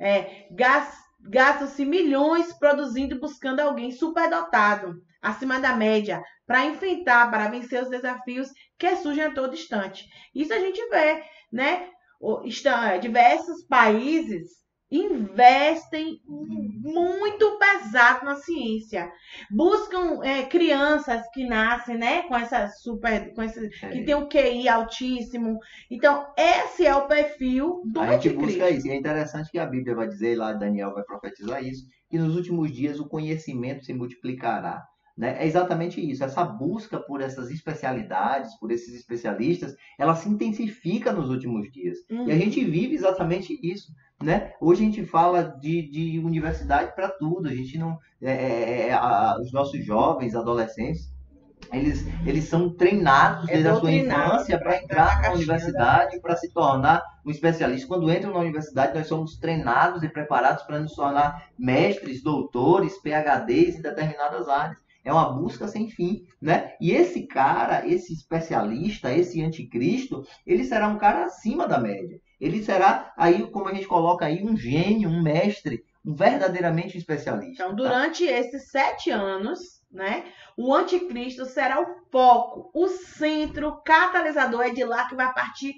Gastam-se milhões produzindo e buscando alguém superdotado, acima da média, para enfrentar, para vencer os desafios que surgem a todo instante. Isso a gente vê, né? Diversos países investem muito pesado na ciência. Buscam crianças que nascem, né, que tem um QI altíssimo. Então, esse é o perfil do A gente anticristo. busca isso. E é interessante que a Bíblia vai dizer, lá Daniel vai profetizar isso, que nos últimos dias o conhecimento se multiplicará. Né? É exatamente isso. Essa busca por essas especialidades, por esses especialistas, ela se intensifica nos últimos dias. E a gente vive exatamente isso. Né? Hoje a gente fala de universidade para tudo. A gente não, os nossos jovens, adolescentes, eles são treinados desde a sua infância para entrar na universidade, para se tornar um especialista. Quando entram na universidade, nós somos treinados e preparados para nos tornar mestres, doutores, PhDs em determinadas áreas. É uma busca sem fim, né? E esse cara, esse especialista, esse anticristo, ele será um cara acima da média. Ele será, aí, como a gente coloca aí, um gênio, um mestre, um verdadeiramente especialista. Então, durante esses 7 anos, né, o anticristo será o foco, o centro, o catalisador. É de lá que vai partir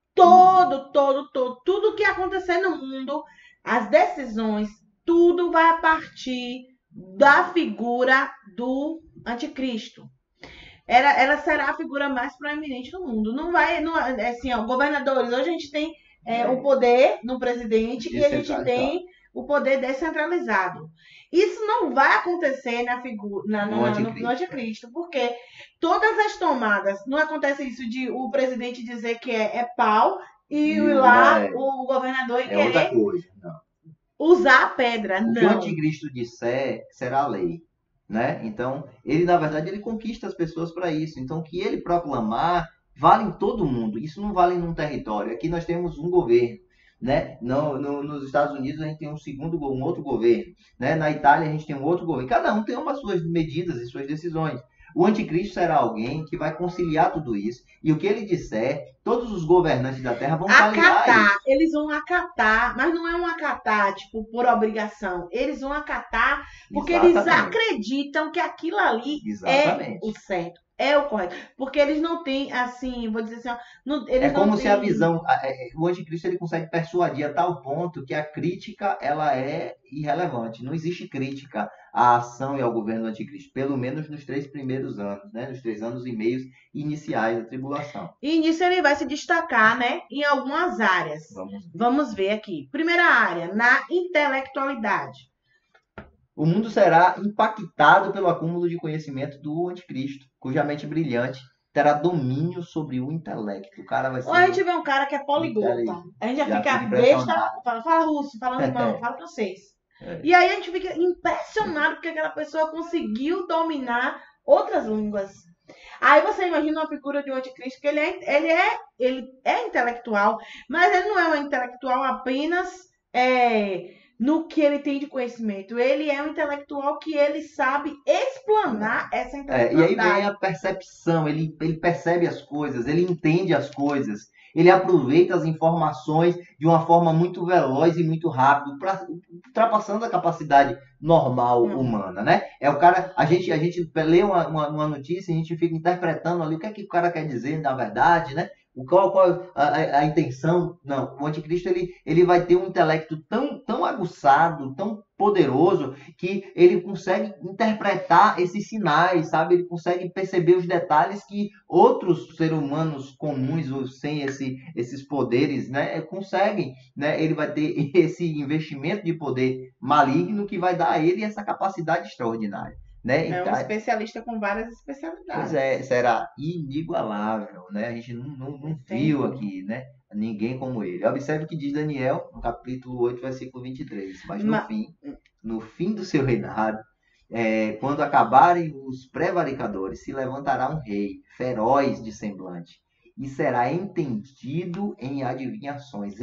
tudo que acontecer no mundo, as decisões, tudo vai partir da figura do anticristo. Ela será a figura mais proeminente no mundo. Não vai, não, assim, ó, governadores. Hoje a gente tem o poder no presidente e a gente tem o poder descentralizado. Isso não vai acontecer no anticristo, porque todas as tomadas, não acontece isso de o presidente dizer que é pau e lá o governador querer outra coisa. Não. Usar a pedra. O que o anticristo disser será a lei. Né? Então, ele, na verdade, ele conquista as pessoas para isso. Então, o que ele proclamar vale em todo mundo. Isso não vale num território. Aqui nós temos um governo. Né? Nos Estados Unidos a gente tem um outro governo. Né? Na Itália a gente tem um outro governo. Cada um tem umas suas medidas e suas decisões. O anticristo será alguém que vai conciliar tudo isso. E o que ele disser, todos os governantes da terra vão acatar. Eles vão acatar, mas não é um acatar, tipo, por obrigação. Eles vão acatar porque eles acreditam que aquilo ali é o certo. É o correto. Porque eles não têm, assim, vou dizer assim... é como se a visão... O anticristo ele consegue persuadir a tal ponto que a crítica ela é irrelevante. Não existe crítica à ação e ao governo do anticristo. Pelo menos nos 3 primeiros anos, né? Nos 3 anos e meio iniciais da tribulação. E nisso ele vai se destacar, né? Em algumas áreas. Vamos ver aqui. Primeira área, na intelectualidade. O mundo será impactado pelo acúmulo de conhecimento do anticristo, cuja mente brilhante terá domínio sobre o intelecto. O cara vai ser... Ou a gente vê um cara que é poliglota. A gente já fica besta, fala russo, fala alemão, fala francês. E aí a gente fica impressionado porque aquela pessoa conseguiu dominar outras línguas. Aí você imagina uma figura de um anticristo que ele é intelectual, mas ele não é um intelectual apenas... no que ele tem de conhecimento. Ele é um intelectual que ele sabe explanar essa intelectualidade. E aí vem a percepção, ele percebe as coisas, ele entende as coisas, ele aproveita as informações de uma forma muito veloz e muito rápida, ultrapassando a capacidade normal humana, né? É o cara, a gente lê uma notícia e a gente fica interpretando ali o que é que o cara quer dizer na verdade, né? Qual a intenção? Não, o anticristo ele vai ter um intelecto tão aguçado, tão poderoso, que ele consegue interpretar esses sinais, sabe? Ele consegue perceber os detalhes que outros seres humanos comuns ou sem esses poderes, né, conseguem, né? Ele vai ter esse investimento de poder maligno que vai dar a ele essa capacidade extraordinária. Né? É um especialista com várias especialidades. Pois será inigualável, né? A gente não viu aqui, né? Ninguém como ele. Observe o que diz Daniel, no capítulo 8, versículo 23. Mas no fim do seu reinado, quando acabarem os prevaricadores, se levantará um rei, feroz de semblante, e será entendido em adivinhações.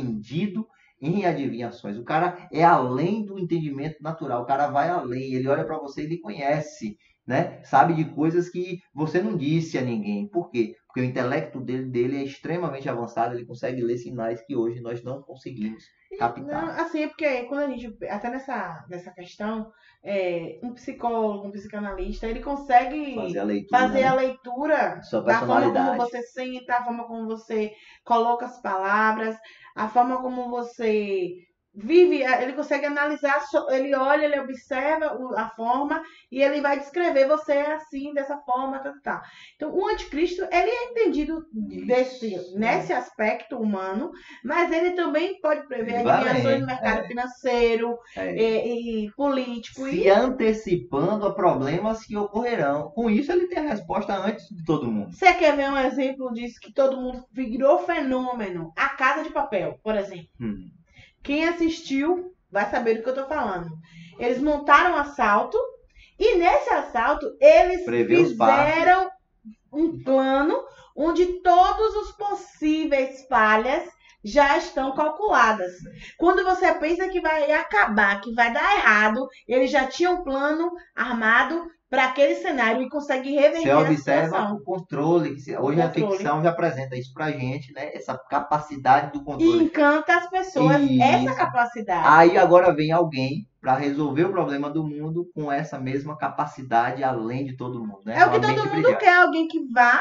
O cara é além do entendimento natural, o cara vai além, ele olha para você e ele conhece, né? Sabe de coisas que você não disse a ninguém. Por quê? Porque o intelecto dele é extremamente avançado, ele consegue ler sinais que hoje nós não conseguimos captar. Não, assim, é porque quando a gente, até nessa questão, um psicólogo, um psicanalista, ele consegue fazer a leitura da forma como você senta, a forma como você coloca as palavras, a forma como você vive, ele consegue analisar, ele olha, ele observa a forma e ele vai descrever você assim, dessa forma, tá. Então, o anticristo, ele é entendido nesse aspecto humano, mas ele também pode prever adivinhações no mercado financeiro e político. Se antecipando a problemas que ocorrerão. Com isso, ele tem a resposta antes de todo mundo. Você quer ver um exemplo disso que todo mundo virou fenômeno? A Casa de Papel, por exemplo. Quem assistiu vai saber do que eu tô falando. Eles montaram um assalto e nesse assalto eles fizeram um plano onde todos os possíveis falhas já estão calculadas. Quando você pensa que vai acabar, que vai dar errado, eles já tinham um plano armado para aquele cenário e consegue reverter a situação. Você observa o controle. Hoje a ficção já apresenta isso pra gente, né? Essa capacidade do controle. E encanta as pessoas essa capacidade. Aí agora vem alguém para resolver o problema do mundo com essa mesma capacidade além de todo mundo, né? É o que todo mundo quer, alguém que vá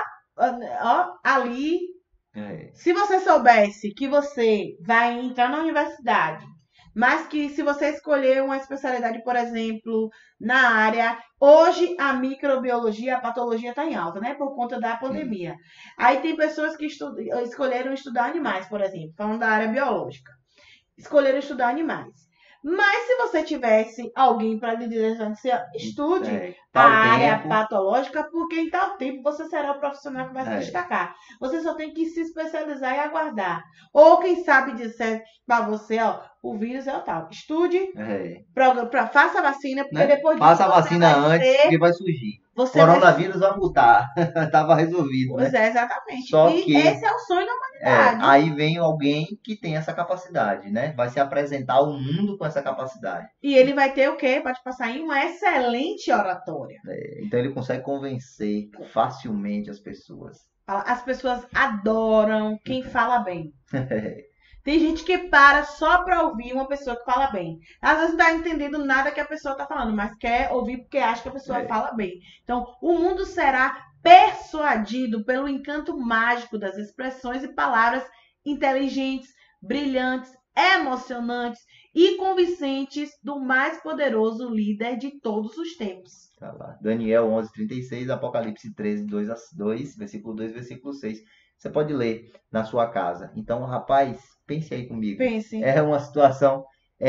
ali. Se você soubesse que você vai entrar na universidade, mas que se você escolher uma especialidade, por exemplo, na área... Hoje, a microbiologia, a patologia está em alta, né? Por conta da pandemia. Aí tem pessoas que escolheram estudar animais, por exemplo. Falando da área biológica. Escolheram estudar animais. Mas se você tivesse alguém para lhe dizer, você estude a área patológica, porque em tal tempo você será o profissional que vai se destacar. Você só tem que se especializar e aguardar. Ou quem sabe dizer para você, o vírus é o tal. Estude, faça a vacina, porque depois disso faça a vacina antes, porque vai surgir. Coronavírus vai mudar. Tava resolvido, pois né? Exatamente. Só e que esse é o sonho da humanidade. Aí vem alguém que tem essa capacidade, né? Vai se apresentar ao mundo com essa capacidade. E ele vai ter o quê? Pode passar em uma excelente oratória. Então ele consegue convencer facilmente as pessoas. As pessoas adoram quem fala bem. Tem gente que para só para ouvir uma pessoa que fala bem. Às vezes não está entendendo nada que a pessoa está falando, mas quer ouvir porque acha que a pessoa fala bem. Então, o mundo será persuadido pelo encanto mágico das expressões e palavras inteligentes, brilhantes, emocionantes e convincentes do mais poderoso líder de todos os tempos. Tá lá. Daniel 11:36, Apocalipse 13, 2, versículo 2, versículo 6. Você pode ler na sua casa. Então, rapaz, pense aí comigo. Pense. É uma situação...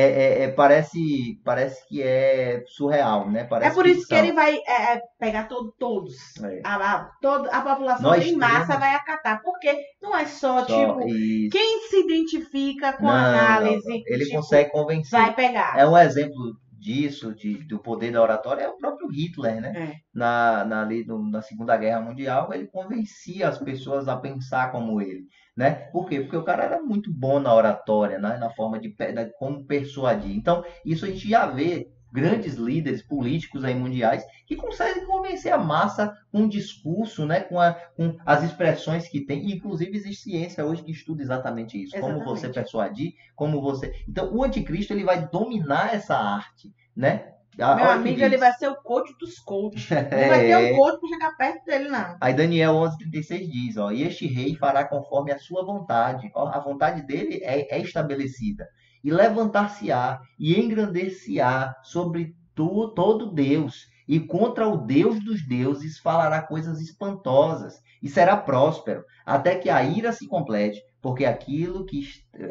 parece que é surreal, né? Parece por isso que ele vai pegar todos. A população em massa vai acatar. Porque não é só tipo, isso. Quem se identifica com a análise. Não. Ele consegue convencer. Vai pegar. É um exemplo disso, do poder da oratória, é o próprio Hitler, né? Na Segunda Guerra Mundial, ele convencia as pessoas a pensar como ele, né? Por quê? Porque o cara era muito bom na oratória, né? Na forma de como persuadir. Então, isso a gente já vê grandes líderes políticos aí mundiais que conseguem convencer a massa com um discurso, né? Com as expressões que tem. Inclusive, existe ciência hoje que estuda exatamente isso. Exatamente. Como você persuadir, como você... Então, o anticristo, ele vai dominar essa arte, né? Meu amigo, ele vai ser o coach dos coaches. Não vai ter um coach para chegar perto dele, não. Aí Daniel 11:36 diz, e este rei fará conforme a sua vontade. A vontade dele é estabelecida. E levantar-se-á e engrandecer-se-á sobre todo Deus. E contra o Deus dos deuses falará coisas espantosas. E será próspero, até que a ira se complete. Porque aquilo que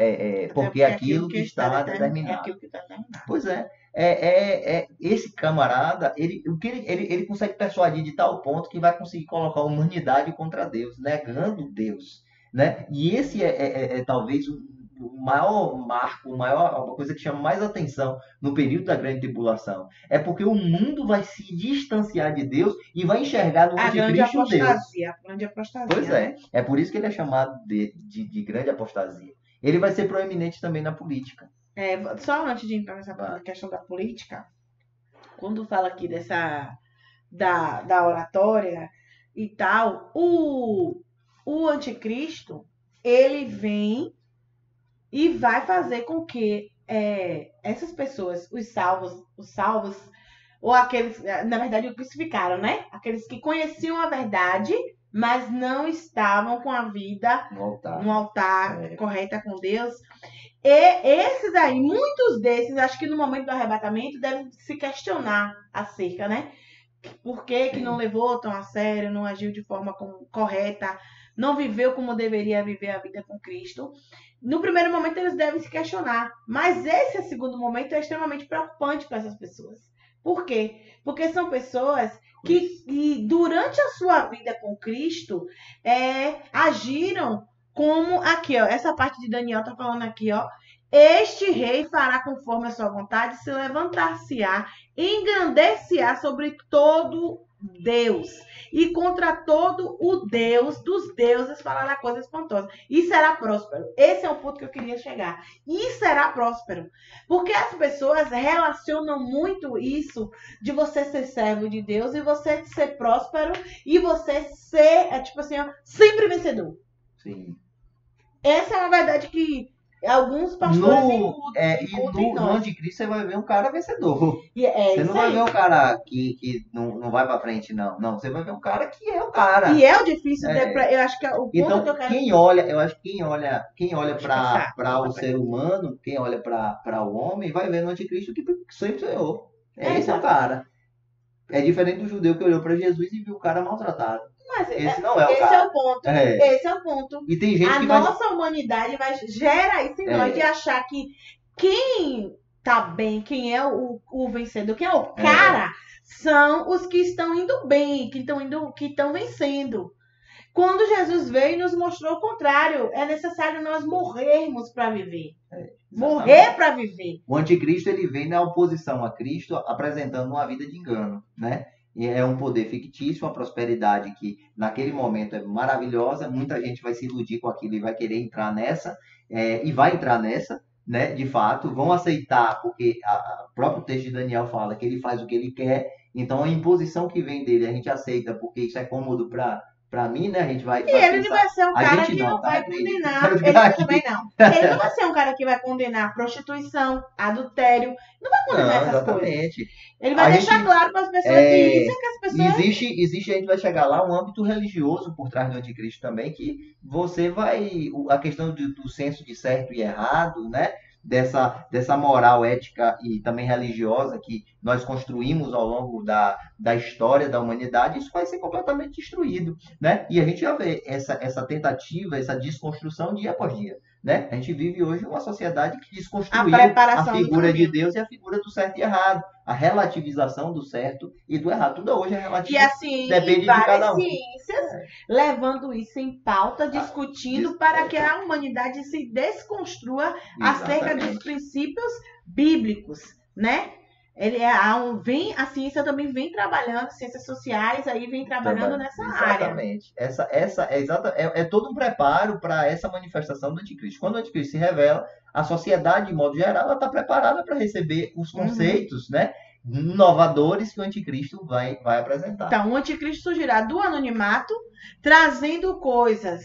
está determinado. Pois é. Esse camarada, ele consegue persuadir de tal ponto que vai conseguir colocar a humanidade contra Deus, negando Deus, né? E esse talvez o maior marco, a coisa que chama mais atenção no período da grande tribulação. É porque o mundo vai se distanciar de Deus e vai enxergar no anticristo Deus. A grande apostasia. Pois é por isso que ele é chamado de grande apostasia. Ele vai ser proeminente também na política. Só antes de entrar nessa questão da política, quando fala aqui da oratória e tal, o anticristo, ele vem e vai fazer com que essas pessoas, os salvos, ou aqueles, na verdade, o crucificaram, né? Aqueles que conheciam a verdade, mas não estavam com a vida no altar correta com Deus, E esses aí, muitos desses, acho que no momento do arrebatamento, devem se questionar acerca, né? Por que que não levou tão a sério, não agiu de forma correta, não viveu como deveria viver a vida com Cristo. No primeiro momento, eles devem se questionar. Mas esse segundo momento é extremamente preocupante para essas pessoas. Por quê? Porque são pessoas que durante a sua vida com Cristo, agiram como aqui, ó. Essa parte de Daniel tá falando aqui, ó. Este rei fará conforme a sua vontade, se levantar-se-á, engrandecer-á sobre todo Deus, e contra todo o Deus dos deuses falará coisa espantosa, e será próspero. Esse é o ponto que eu queria chegar. E será próspero. Porque as pessoas relacionam muito isso de você ser servo de Deus e você ser próspero e você ser, tipo assim, ó, sempre vencedor. Sim. Essa é uma verdade que alguns pastores no anticristo você vai ver um cara vencedor. Você não vai ver um cara que não vai pra frente, não. Não, você vai ver um cara que é o cara. E é o difícil, eu acho que o ponto então, que eu quero... eu acho que quem olha para o ser humano, quem olha para o homem, vai ver no anticristo que sempre sonhou. Esse é o cara. É diferente do judeu que olhou para Jesus e viu o cara maltratado. Mas esse não é o cara. Esse é o ponto. Esse é o ponto. E tem gente que nossa humanidade gera isso em nós de achar que quem tá bem, quem é o vencedor, quem é o cara, são os que estão indo bem, que estão vencendo. Quando Jesus veio e nos mostrou o contrário, é necessário nós morrermos para viver. Morrer para viver. O anticristo, ele vem na oposição a Cristo, apresentando uma vida de engano, né? E é um poder fictício, uma prosperidade que naquele momento é maravilhosa, muita gente vai se iludir com aquilo e vai querer entrar nessa, e vai entrar nessa, né? De fato, vão aceitar, porque o próprio texto de Daniel fala que ele faz o que ele quer, então a imposição que vem dele a gente aceita, porque isso é cômodo para mim, né? A gente vai. E ele não vai ser um cara que não vai condenar. Ele também não. Ele não vai ser um cara que vai condenar prostituição, adultério. Não vai condenar essas coisas. Ele vai deixar claro para as pessoas que isso é que as pessoas. Existe, a gente vai chegar lá, um âmbito religioso por trás do anticristo também, que você vai. A questão do senso de certo e errado, né? Dessa moral ética e também religiosa que nós construímos ao longo da história da humanidade, isso vai ser completamente destruído, né? E a gente já vê essa tentativa, essa desconstrução dia após dia, né? A gente vive hoje uma sociedade que desconstruiu a figura de Deus e a figura do certo e errado, a relativização do certo e do errado. Tudo hoje é relativo. E assim, depende de cada um. Ciências levando isso em pauta, discutindo para que a humanidade se desconstrua acerca dos princípios bíblicos, né? A ciência também vem trabalhando, ciências sociais aí vem trabalhando nessa área. Exatamente. É todo um preparo para essa manifestação do anticristo. Quando o anticristo se revela, a sociedade, de modo geral, ela está preparada para receber os conceitos, né, inovadores que o anticristo vai apresentar. Então, o anticristo surgirá do anonimato, trazendo coisas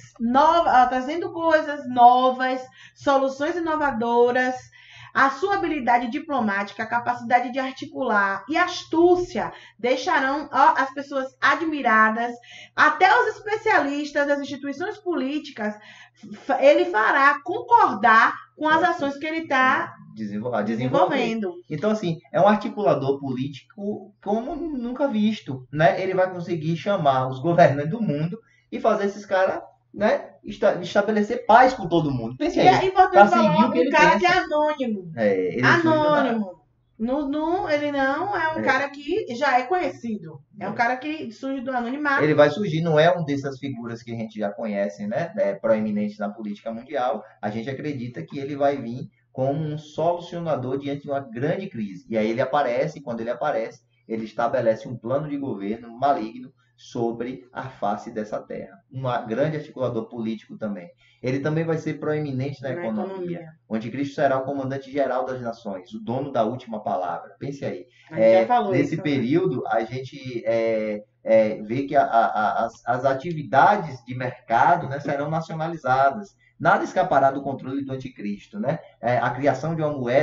novas, soluções inovadoras. A sua habilidade diplomática, a capacidade de articular e astúcia deixarão as pessoas admiradas. Até os especialistas das instituições políticas, ele fará concordar com as ações que ele está desenvolvendo. Então, assim, é um articulador político como nunca visto, né? Ele vai conseguir chamar os governantes do mundo e fazer esses caras, né, estabelecer paz com todo mundo. Pense aí. É importante falar um cara que é anônimo. Anônimo. Ele não é um cara que já é conhecido. É um cara que surge do anonimato. Ele vai surgir, não é uma dessas figuras que a gente já conhece, né? Proeminentes na política mundial. A gente acredita que ele vai vir como um solucionador diante de uma grande crise. E aí ele aparece, e quando ele aparece, ele estabelece um plano de governo maligno sobre a face dessa terra. Um grande articulador político também. Ele também vai ser proeminente na economia. O anticristo será o comandante-geral das nações, o dono da última palavra. Pense aí. Nesse período, a gente vê que as atividades de mercado, né, serão nacionalizadas. Nada escapará do controle do anticristo, né? A criação de uma moeda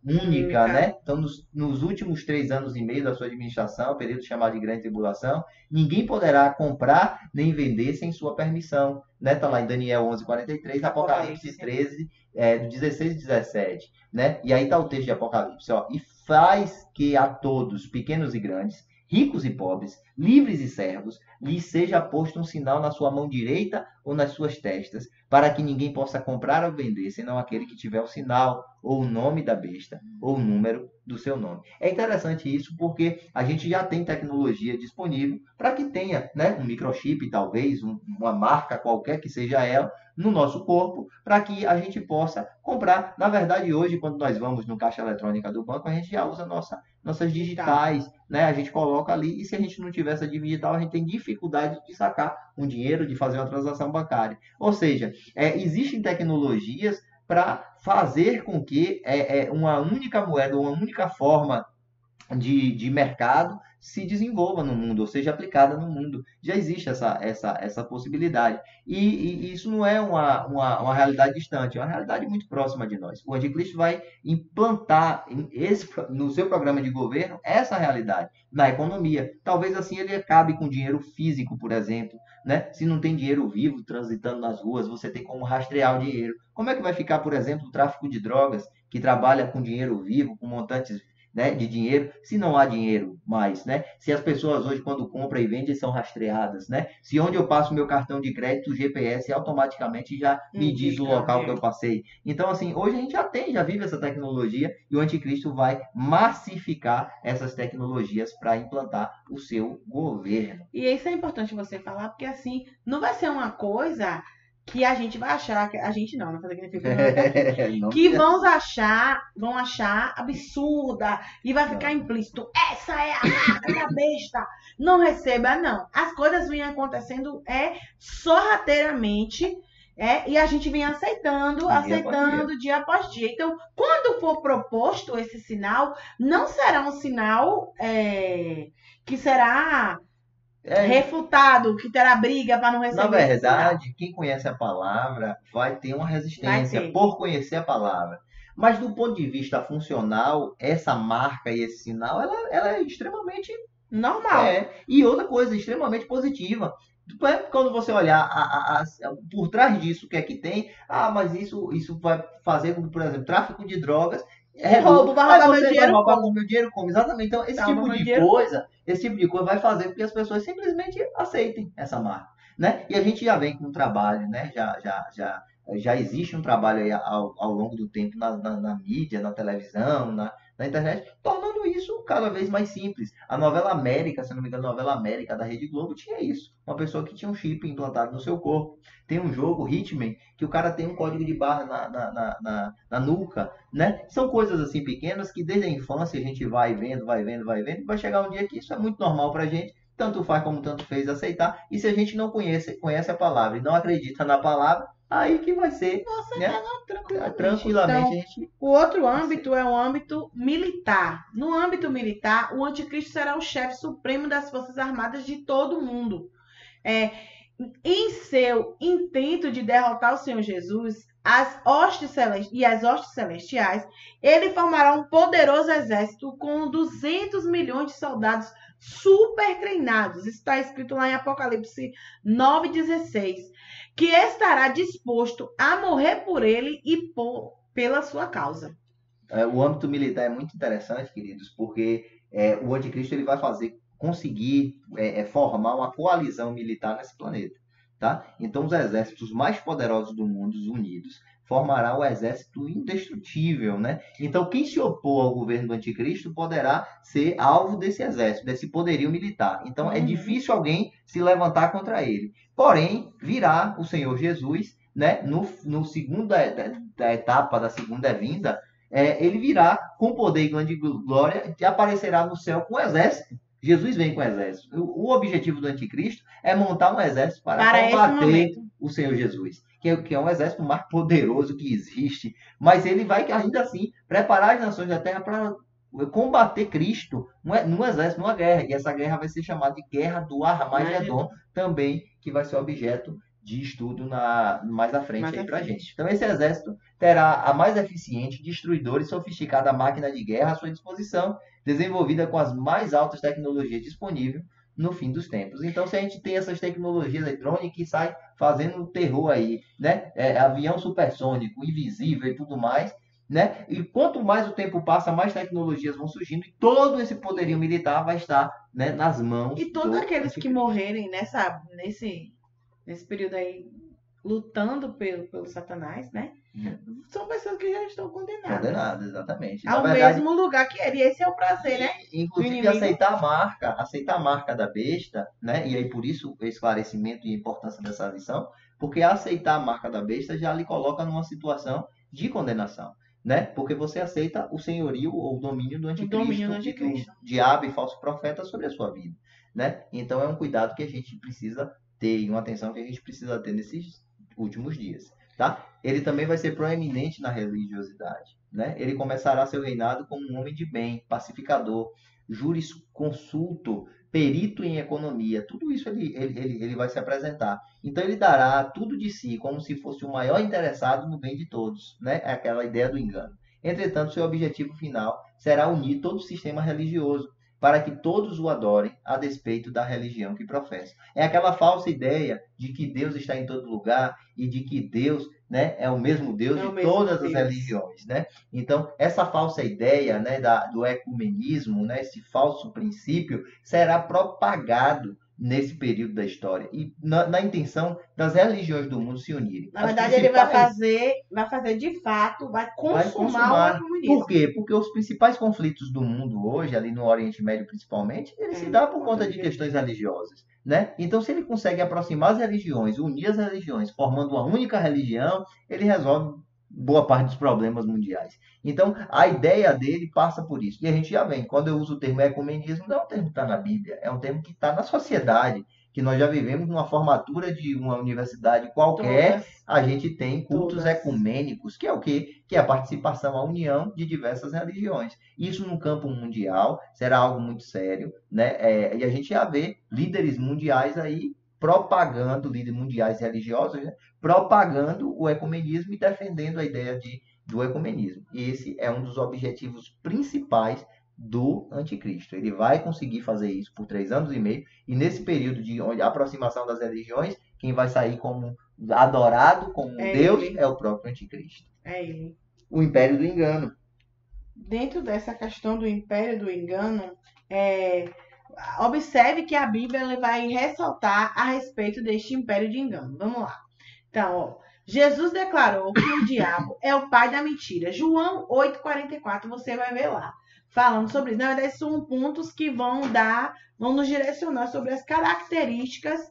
única, Única. né? Então, nos últimos 3 anos e meio da sua administração, período chamado de grande tribulação, ninguém poderá comprar nem vender sem sua permissão, né? Tá lá em Daniel 11:43, Apocalipse Apocalipse. 13, do 16 e 17, né? E aí tá o texto de Apocalipse, ó. E faz que a todos, pequenos e grandes, ricos e pobres, livres e servos, lhes seja posto um sinal na sua mão direita ou nas suas testas, para que ninguém possa comprar ou vender, senão aquele que tiver o sinal, ou o nome da besta, ou o número do seu nome. É interessante isso porque a gente já tem tecnologia disponível para que tenha, né, um microchip, talvez, uma marca qualquer que seja ela, no nosso corpo, para que a gente possa comprar. Na verdade, hoje, quando nós vamos no caixa eletrônica do banco, a gente já usa nossas Digital. digitais, né? A gente coloca ali, e se a gente não tiver essa digital, a gente tem dificuldade de sacar um dinheiro, de fazer uma transação bancária. Ou seja, existem tecnologias para fazer com que uma única moeda, uma única forma de mercado se desenvolva no mundo, ou seja aplicada no mundo. Já existe essa possibilidade. E isso não é uma realidade distante, é uma realidade muito próxima de nós. O anticristo vai implantar no seu programa de governo essa realidade na economia. Talvez assim ele acabe com dinheiro físico, por exemplo. Né? Se não tem dinheiro vivo transitando nas ruas, você tem como rastrear o dinheiro. Como é que vai ficar, por exemplo, o tráfico de drogas, que trabalha com dinheiro vivo, com montantes, né, de dinheiro, se não há dinheiro mais, né? Se as pessoas hoje, quando compram e vendem, são rastreadas, né? Se onde eu passo meu cartão de crédito, o GPS automaticamente já me diz o Indica. local que eu passei. Então, assim, hoje a gente já vive essa tecnologia e o anticristo vai massificar essas tecnologias para implantar o seu governo. E isso é importante você falar, porque assim, não vai ser uma coisa que a gente vai achar, a gente não, não fazer que nem fica não é aqui, Não que diga vão achar absurda e vai ficar não. implícito. Essa é a marca da besta. Não receba, não. As coisas vêm acontecendo sorrateiramente. E a gente vem aceitando, Dia após dia. aceitando dia após dia. Então, quando for proposto esse sinal, não será um sinal que será É, refutado, que terá briga para não Na receber esse sinal. verdade, quem conhece a palavra vai ter uma Vai resistência ter. por conhecer a palavra. Mas do ponto de vista funcional, essa marca e esse sinal, ela é extremamente. Normal. E outra coisa, extremamente positiva. Quando você olhar por trás disso, o que é que tem? Ah, mas isso vai fazer com que, por exemplo, tráfico de drogas Roubo, reduz. vai Aí roubar meu você vai dinheiro roubar com o como? meu dinheiro como? Exatamente. Então, Vai roubar meu dinheiro como? esse tipo de coisa vai fazer com que as pessoas simplesmente aceitem essa marca, né? E a gente já vem com um trabalho, né? Já existe um trabalho aí ao longo do tempo na mídia, na televisão, na internet, tornando isso cada vez mais simples. A novela América, se não me engano, a novela América da Rede Globo tinha isso. Uma pessoa que tinha um chip implantado no seu corpo. Tem um jogo, Hitman, que o cara tem um código de barra na nuca, né? São coisas assim pequenas que desde a infância a gente vai vendo, vai vendo, vai vendo, e vai chegar um dia que isso é muito normal pra gente, tanto faz como tanto fez aceitar, e se a gente não conhece a palavra e não acredita na palavra, aí que vai ser, Você né? pega tranquilamente. Tranquilamente a Então, gente o outro aceita. âmbito é o âmbito militar. No âmbito militar, o anticristo será o chefe supremo das Forças Armadas de todo o mundo. É, em seu intento de derrotar o Senhor Jesus, as hostes celestiais, ele formará um poderoso exército com 200 milhões de soldados super treinados. Isso está escrito lá em Apocalipse 9:16, que estará disposto a morrer por ele e pela sua causa. O âmbito militar é muito interessante, queridos, porque o anticristo ele vai conseguir formar uma coalizão militar nesse planeta, tá? Então, os exércitos mais poderosos do mundo, os unidos, formará o exército indestrutível, né? Então, quem se opor ao governo do anticristo poderá ser alvo desse exército, desse poderio militar. Então, é Uhum. difícil alguém se levantar contra ele. Porém, virá o Senhor Jesus, né? No segunda da etapa da segunda vinda, ele virá com poder e grande glória e aparecerá no céu com um exército. Jesus vem com um exército. O objetivo do anticristo é montar um exército para Para esse combater momento. o Senhor Jesus, que é um exército mais poderoso que existe, mas ele vai ainda assim preparar as nações da terra para combater Cristo num exército, numa guerra, e essa guerra vai ser chamada de Guerra do Armagedon, também, que vai ser objeto de estudo mais à frente Mais aí à pra frente. gente. Então, esse exército terá a mais eficiente, destruidora e sofisticada máquina de guerra à sua disposição, desenvolvida com as mais altas tecnologias disponíveis no fim dos tempos. Então, se a gente tem essas tecnologias eletrônicas que saem fazendo terror aí, né? Avião supersônico, invisível e tudo mais, né? E quanto mais o tempo passa, mais tecnologias vão surgindo e todo esse poderio militar vai estar, né, nas mãos E todos do aqueles que anticristo. morrerem nesse período aí, lutando pelo Satanás, né? São pessoas que já estão condenadas Condenado, exatamente. Na ao verdade, mesmo lugar que ele. Esse é o prazer, né? Do inclusive inimigo. aceitar a marca da besta, né? E aí por isso o esclarecimento e a importância dessa lição, porque aceitar a marca da besta já lhe coloca numa situação de condenação, né? Porque você aceita o senhorio ou o domínio do O domínio do anticristo e do anticristo. diabo e falso profeta sobre a sua vida, né? Então é um cuidado que a gente precisa ter e uma atenção que a gente precisa ter nesses últimos dias, tá? Ele também vai ser proeminente na religiosidade, né? Ele começará seu reinado como um homem de bem, pacificador, jurisconsulto, perito em economia. Tudo isso ele vai se apresentar. Então ele dará tudo de si como se fosse o maior interessado no bem de todos, né? É aquela ideia do engano. Entretanto, seu objetivo final será unir todo o sistema religioso para que todos o adorem a despeito da religião que professa. É aquela falsa ideia de que Deus está em todo lugar e de que Deus, né, é o mesmo Deus É de o mesmo todas as Deus. religiões, né? Então, essa falsa ideia, né, do ecumenismo, né, esse falso princípio, será propagado nesse período da história e na intenção das religiões do mundo se unirem. Na As verdade, ele principais vai fazer de fato, vai vai consumar o consumar. Por ecumenismo. quê? Porque os principais conflitos do mundo hoje, ali no Oriente Médio principalmente, ele se dá Por por conta conta de questões religiosas, né? Então, se ele consegue aproximar as religiões, unir as religiões, formando uma única religião, ele resolve boa parte dos problemas mundiais. Então, a ideia dele passa por isso. E a gente já vem, quando eu uso o termo ecumenismo, não é um termo que está na Bíblia, é um termo que está na sociedade, que nós já vivemos numa formatura de uma universidade qualquer, Todas, a gente tem cultos todas. ecumênicos, que é o quê? Que é a participação, a união de diversas religiões. Isso no campo mundial será algo muito sério, né? E a gente já vê líderes mundiais aí propagando, líderes mundiais religiosos, né? Propagando o ecumenismo e defendendo a ideia do ecumenismo. E esse é um dos objetivos principais do anticristo. Ele vai conseguir fazer isso por 3 anos e meio, e nesse período de aproximação das religiões, quem vai sair como adorado como um É Deus ele. é o próprio anticristo. É ele. O império do engano. Dentro dessa questão do império do engano, é, observe que a Bíblia ela vai ressaltar a respeito deste império de engano. Vamos lá. Então, ó, Jesus declarou que o diabo é o pai da mentira. João 8,44, você vai ver lá. Falando sobre isso. Na verdade, são pontos que vão nos direcionar sobre as características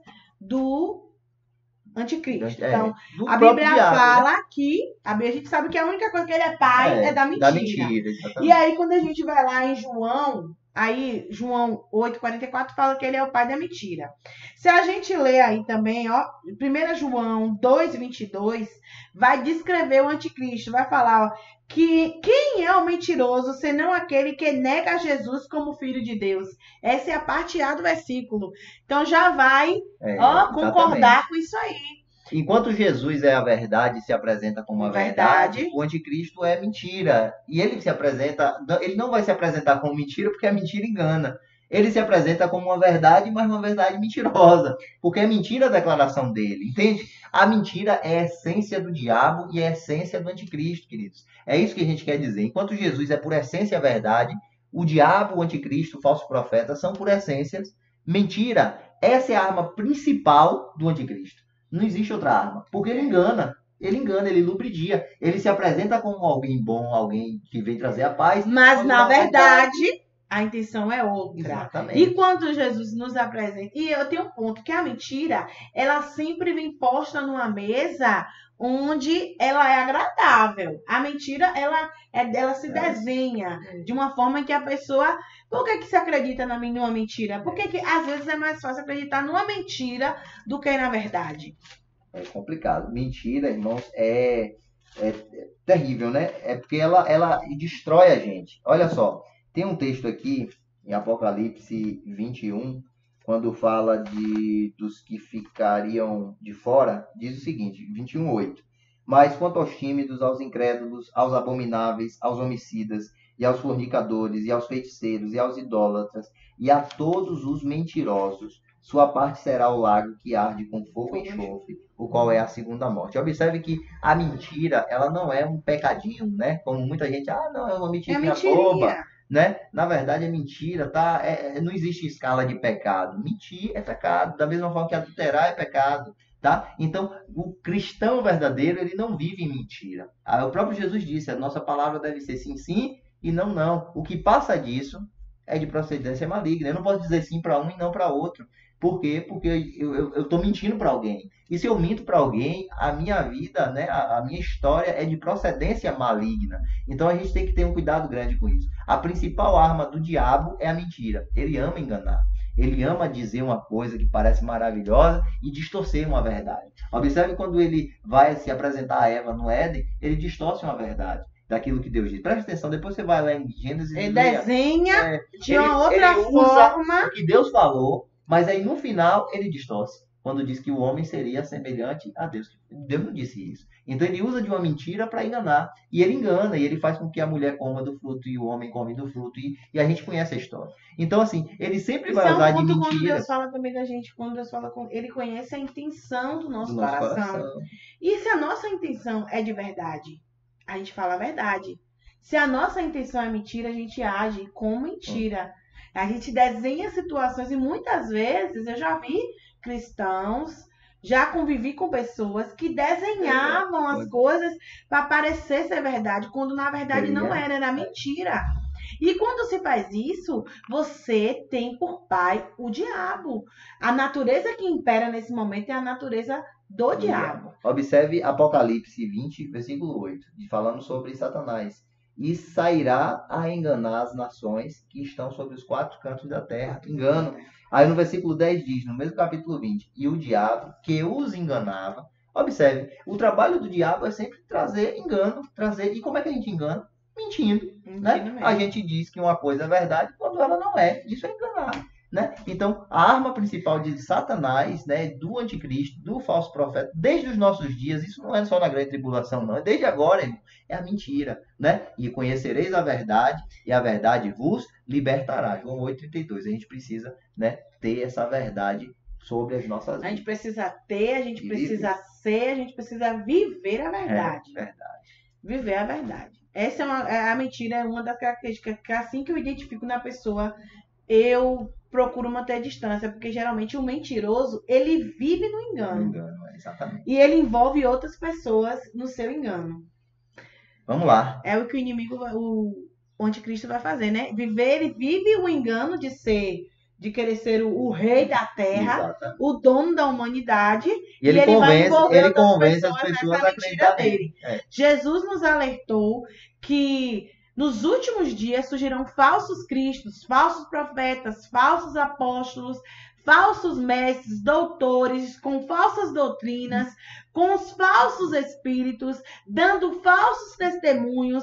do anticristo. Então, Do a próprio Bíblia diabo, né? fala que a gente sabe que a única coisa que ele é pai é da Da mentira. mentira, E exatamente. aí, quando a gente vai lá em João, aí João 8,44 fala que ele é o pai da mentira. Se a gente ler aí também, ó, 1 João 2,22, vai descrever o anticristo, vai falar ó, que quem é o mentiroso, senão aquele que nega Jesus como filho de Deus. Essa é a parte A do versículo. Então já vai, ó, Exatamente. concordar com isso aí. Enquanto Jesus é a verdade e se apresenta como a verdade, Verdade. o anticristo é mentira. E ele se apresenta, ele não vai se apresentar como mentira porque a mentira engana. Ele se apresenta como uma verdade, mas uma verdade mentirosa, porque é mentira a declaração dele, entende? A mentira é a essência do diabo e é a essência do anticristo, queridos. É isso que a gente quer dizer. Enquanto Jesus é por essência a verdade, o diabo, o anticristo, o falso profeta são por essências mentira. Essa é a arma principal do anticristo. Não existe outra arma. Porque ele engana. Ele engana, ele lubridia. Ele se apresenta como alguém bom, alguém que vem trazer a paz. Mas, Quando na na verdade, a intenção é outra. E Exatamente. quando Jesus nos apresenta. E eu tenho um ponto que a mentira, ela sempre vem posta numa mesa onde ela é agradável. A mentira, ela se desenha de uma forma que a pessoa. Por que se acredita numa mentira? Porque que às vezes é mais fácil acreditar numa mentira do que na verdade. É complicado. Mentira, irmãos, é terrível, né? É porque ela destrói a gente. Olha só, tem um texto aqui em Apocalipse 21, quando fala dos que ficariam de fora, diz o seguinte, 21:8. Mas quanto aos tímidos, aos incrédulos, aos abomináveis, aos homicidas, e aos fornicadores, e aos feiticeiros, e aos idólatras, e a todos os mentirosos, sua parte será o lago que arde com fogo e enxofre, o qual é a segunda morte. Observe que a mentira, ela não é um pecadinho, né? Como muita gente, não, é uma mentirinha boba, né? Na verdade, a mentira, tá? Não existe escala de pecado. Mentir é pecado, da mesma forma que adulterar é pecado, tá? Então, o cristão verdadeiro, ele não vive em mentira. O próprio Jesus disse, a nossa palavra deve ser sim, sim e não, não. O que passa disso é de procedência maligna. Eu não posso dizer sim para um e não para outro. Por quê? Porque eu estou mentindo para alguém. E se eu minto para alguém, a minha vida, né, a minha história é de procedência maligna. Então a gente tem que ter um cuidado grande com isso. A principal arma do diabo é a mentira. Ele ama enganar. Ele ama dizer uma coisa que parece maravilhosa e distorcer uma verdade. Observe quando ele vai se apresentar a Eva no Éden, ele distorce uma verdade daquilo que Deus diz. Presta atenção, depois você vai lá em Gênesis. Ele desenha de uma outra forma o que Deus falou, mas aí no final ele distorce. Quando diz que o homem seria semelhante a Deus. Deus não disse isso. Então ele usa de uma mentira para enganar. E ele engana, e ele faz com que a mulher coma do fruto e o homem come do fruto. E a gente conhece a história. Então, assim, ele sempre vai usar de mentira. Quando Deus fala também da gente, quando Deus fala com ele conhece a intenção do nosso coração. E se a nossa intenção é de verdade, a gente fala a verdade. Se a nossa intenção é mentira, a gente age com mentira. A gente desenha situações e muitas vezes eu já vi cristãos, já convivi com pessoas que desenhavam as coisas para parecer ser verdade, quando na verdade não era, era mentira. E quando se faz isso, você tem por pai o diabo. A natureza que impera nesse momento é a natureza do diabo. Observe Apocalipse 20, versículo 8, falando sobre Satanás. E sairá a enganar as nações que estão sobre os quatro cantos da terra. Engano. Aí no versículo 10 diz, no mesmo capítulo 20, e o diabo que os enganava. Observe, o trabalho do diabo é sempre trazer engano, E como é que a gente engana? Mentindo, né? A gente diz que uma coisa é verdade quando ela não é. Isso é enganar. Né? Então, a arma principal de Satanás, né, do anticristo, do falso profeta, desde os nossos dias, isso não é só na grande tribulação, não, é desde agora, irmão, é a mentira, né? E conhecereis a verdade, e a verdade vos libertará. João 8,32. A gente precisa, né, ter essa verdade sobre as nossas vidas. A gente precisa ter, a gente precisa ser, a gente precisa viver a verdade. Verdade. Viver a verdade. Essa a mentira é uma das características que assim que eu identifico na pessoa, eu procuro manter a distância, porque geralmente o mentiroso, ele vive no engano. Exatamente. E ele envolve outras pessoas no seu engano. Vamos lá. É o que o inimigo, o anticristo vai fazer, né? Ele vive o engano de querer ser o rei da terra, exatamente, o dono da humanidade, e ele convence as pessoas a acreditar nele. Jesus nos alertou que nos últimos dias surgirão falsos cristos, falsos profetas, falsos apóstolos, falsos mestres, doutores, com falsas doutrinas, com os falsos espíritos, dando falsos testemunhos,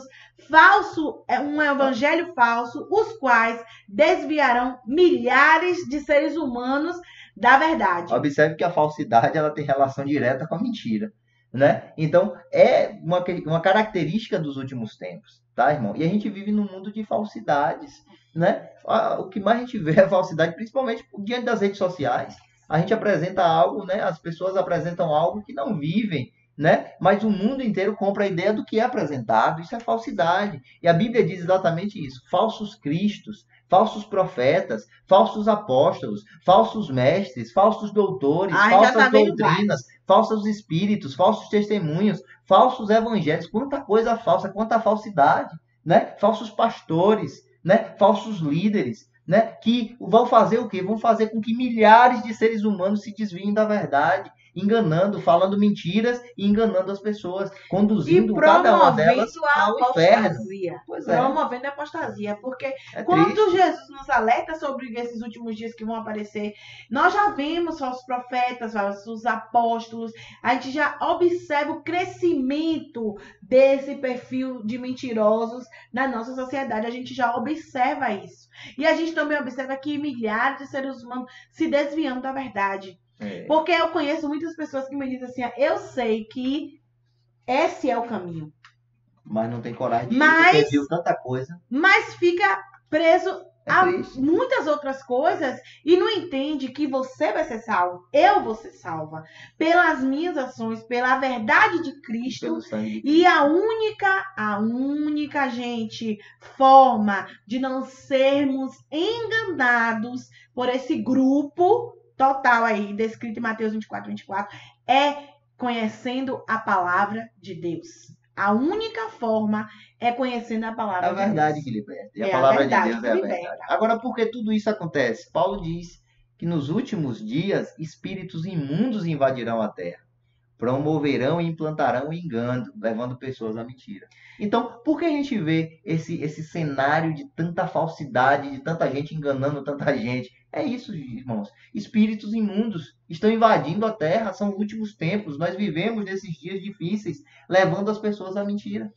um evangelho falso, os quais desviarão milhares de seres humanos da verdade. Observe que a falsidade ela tem relação direta com a mentira, né? Então, é uma característica dos últimos tempos, tá, irmão? E a gente vive num mundo de falsidades, né? O que mais a gente vê é falsidade, principalmente diante das redes sociais. A gente apresenta algo, né? As pessoas apresentam algo que não vivem, né? Mas o mundo inteiro compra a ideia do que é apresentado. Isso é falsidade. E a Bíblia diz exatamente isso. Falsos cristos, falsos profetas, falsos apóstolos, falsos mestres, falsos doutores, falsas doutrinas, falsos espíritos, falsos testemunhos, falsos evangelhos. Quanta coisa falsa, quanta falsidade, né? Falsos pastores, né? Falsos líderes, né? Que vão fazer o quê? Vão fazer com que milhares de seres humanos se desviem da verdade. enganando, falando mentiras e enganando as pessoas, E conduzindo cada uma delas promovendo a ao inferno. apostasia. Pois é, Promovendo a apostasia. Porque é quando triste. Jesus nos alerta sobre esses últimos dias que vão aparecer, nós já vemos falsos profetas, falsos apóstolos, a gente já observa o crescimento desse perfil de mentirosos na nossa sociedade. A gente já observa isso. E a gente também observa que milhares de seres humanos se desviando da verdade. É, Porque eu conheço muitas pessoas que me dizem assim, eu sei que esse é o caminho. mas não tem coragem de ir, Mas- porque viu tanta coisa. Mas fica preso É a triste. muitas outras coisas e não entende que você vai ser salvo. Eu vou ser salva. Pelas minhas ações, pela verdade de Cristo. Pelo sangue. E a única, gente, forma de não sermos enganados por esse grupo total aí, descrito em Mateus 24 é conhecendo a palavra de Deus. A única forma é conhecendo a palavra É a de verdade Deus. que liberta. E É a a palavra de verdade Deus que é a liberta. verdade. Agora, por que tudo isso acontece? Paulo diz que nos últimos dias espíritos imundos invadirão a terra, promoverão e implantarão o engano, levando pessoas à mentira. Então, por que a gente vê esse cenário de tanta falsidade, de tanta gente enganando tanta gente? É isso, irmãos. Espíritos imundos estão invadindo a terra, são os últimos tempos. Nós vivemos nesses dias difíceis, levando as pessoas à mentira.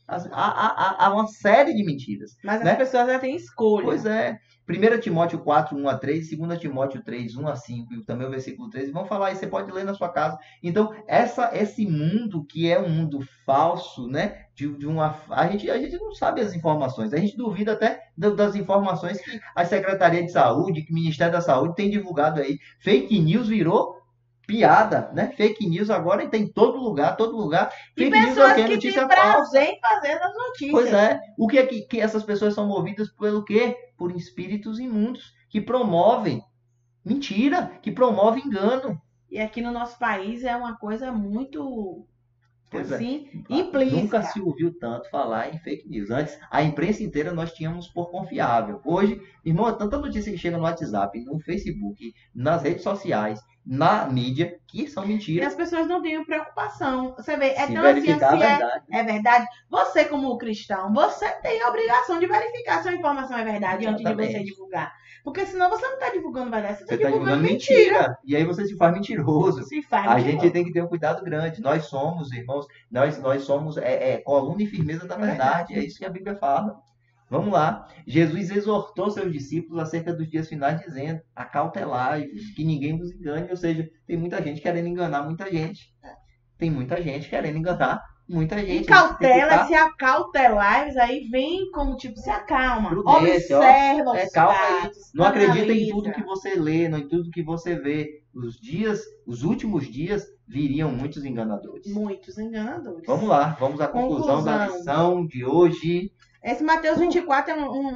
Há uma série de mentiras. Mas as né? pessoas já têm escolha. Pois é. 1 Timóteo 4, 1 a 3, 2 Timóteo 3, 1 a 5, e também o versículo 13, vão falar, e você pode ler na sua casa. Então, esse mundo que é um mundo falso, né? A gente não sabe as informações, a gente duvida até das informações que a Secretaria de Saúde, que o Ministério da Saúde tem divulgado aí. Fake news virou piada, né? Fake news agora está em todo lugar, todo lugar. E Fake news é o pessoas quê? que têm Notícia falsa. prazer em fazer as notícias. Pois é. O que é que essas pessoas são movidas pelo quê? Por espíritos imundos que promovem mentira, que promovem engano. E aqui no nosso país é uma coisa muito, Pois é. assim, implícita. Nunca se ouviu tanto falar em fake news. Antes, a imprensa inteira nós tínhamos por confiável. Hoje, irmão, é tanta notícia que chega no WhatsApp, no Facebook, nas redes sociais, na mídia, que são E mentiras. as pessoas não têm preocupação. Você vê, é Se tão assim, verificar a se verdade. é verdade. Você, como cristão, você tem a obrigação de verificar se a informação é verdade antes de Exatamente. você divulgar. Porque senão você não está divulgando verdade, você Você está está divulgando divulgando mentira. mentira. E aí você se faz mentiroso. Se faz A mentiroso. gente tem que ter um cuidado grande. Nós somos, irmãos, nós somos coluna e firmeza da verdade. É isso que a Bíblia fala. Vamos lá. Jesus exortou seus discípulos acerca dos dias finais, dizendo: acautelai-vos, que ninguém vos engane. Ou seja, tem muita gente querendo enganar muita gente. Tem muita gente querendo enganar muita gente. E cautela, Tem que se acautelar, aí vem como tipo, se acalma. Prudência, ó. Observa os Calma aí. fatos. Não acredita em analisa. tudo que você lê, não em tudo que você vê. Os últimos dias viriam muitos enganadores. Muitos enganadores. Vamos lá, vamos à conclusão da Conclusão. lição de hoje. Esse Mateus 24 é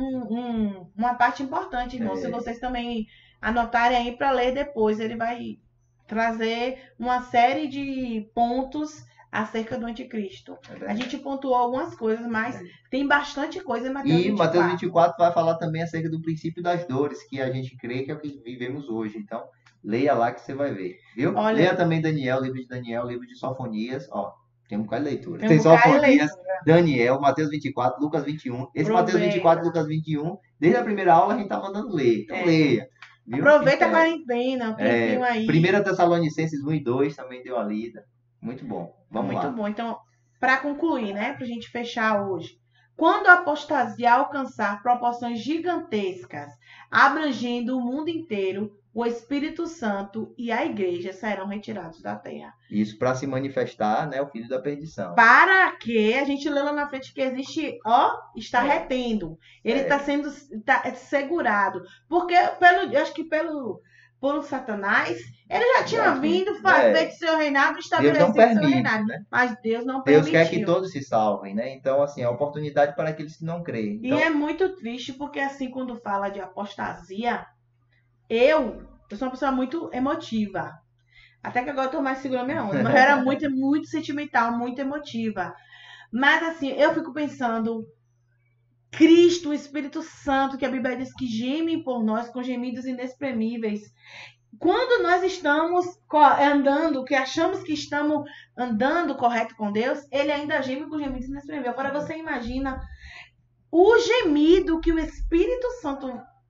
uma parte importante, irmão. É. Se vocês também anotarem aí para ler depois, ele vai trazer uma série de pontos acerca do anticristo. A gente pontuou algumas coisas, mas tem bastante coisa em Mateus E 24. Mateus 24 vai falar também acerca do princípio das dores, que a gente crê que é o que vivemos hoje. Então, leia lá que você vai ver, viu? Olha- Leia também Daniel, livro de Daniel, livro de Sofonias, ó. Tem um bocado de leitura. Tem Tem um bocado de Sofonias, leitura. Daniel, Mateus 24, Lucas 21. Esse Mateus Aproveita. 24 e Lucas 21, desde a primeira aula a gente tá mandando ler. Então É. leia. Viu? Aproveita a É, quarentena, um tempinho aí. 1 Tessalonicenses 1 e 2 também deu a lida. Muito bom. Vamos Muito lá. bom. Então, para concluir, né, pra gente fechar hoje. Quando a apostasia alcançar proporções gigantescas, abrangendo o mundo inteiro, o Espírito Santo e a igreja serão retirados da terra. Isso para se manifestar, né, o filho da perdição. Para que a gente lê lá na frente que existe, está É. retendo. Ele É. está sendo segurado. Porque eu acho que pelo Satanás, ele já tinha vindo, feito seu reinado, Deus estabelecido não seu permite, reinado. né? Mas Deus não Deus permitiu. quer que todos se salvem, né? Então, assim, é oportunidade para aqueles que não creem. Então, E é muito triste, porque assim, quando fala de apostasia, eu sou uma pessoa muito emotiva. Até que agora eu tô mais segurando minha onda. Mas eu era muito, muito sentimental, muito emotiva. Mas assim, eu fico pensando, Cristo, o Espírito Santo, que a Bíblia diz que gemem por nós com gemidos inexprimíveis. quando nós estamos andando, que achamos que estamos andando correto com Deus, ele ainda geme com gemidos inexprimíveis. Agora você imagina o gemido que o Espírito Santo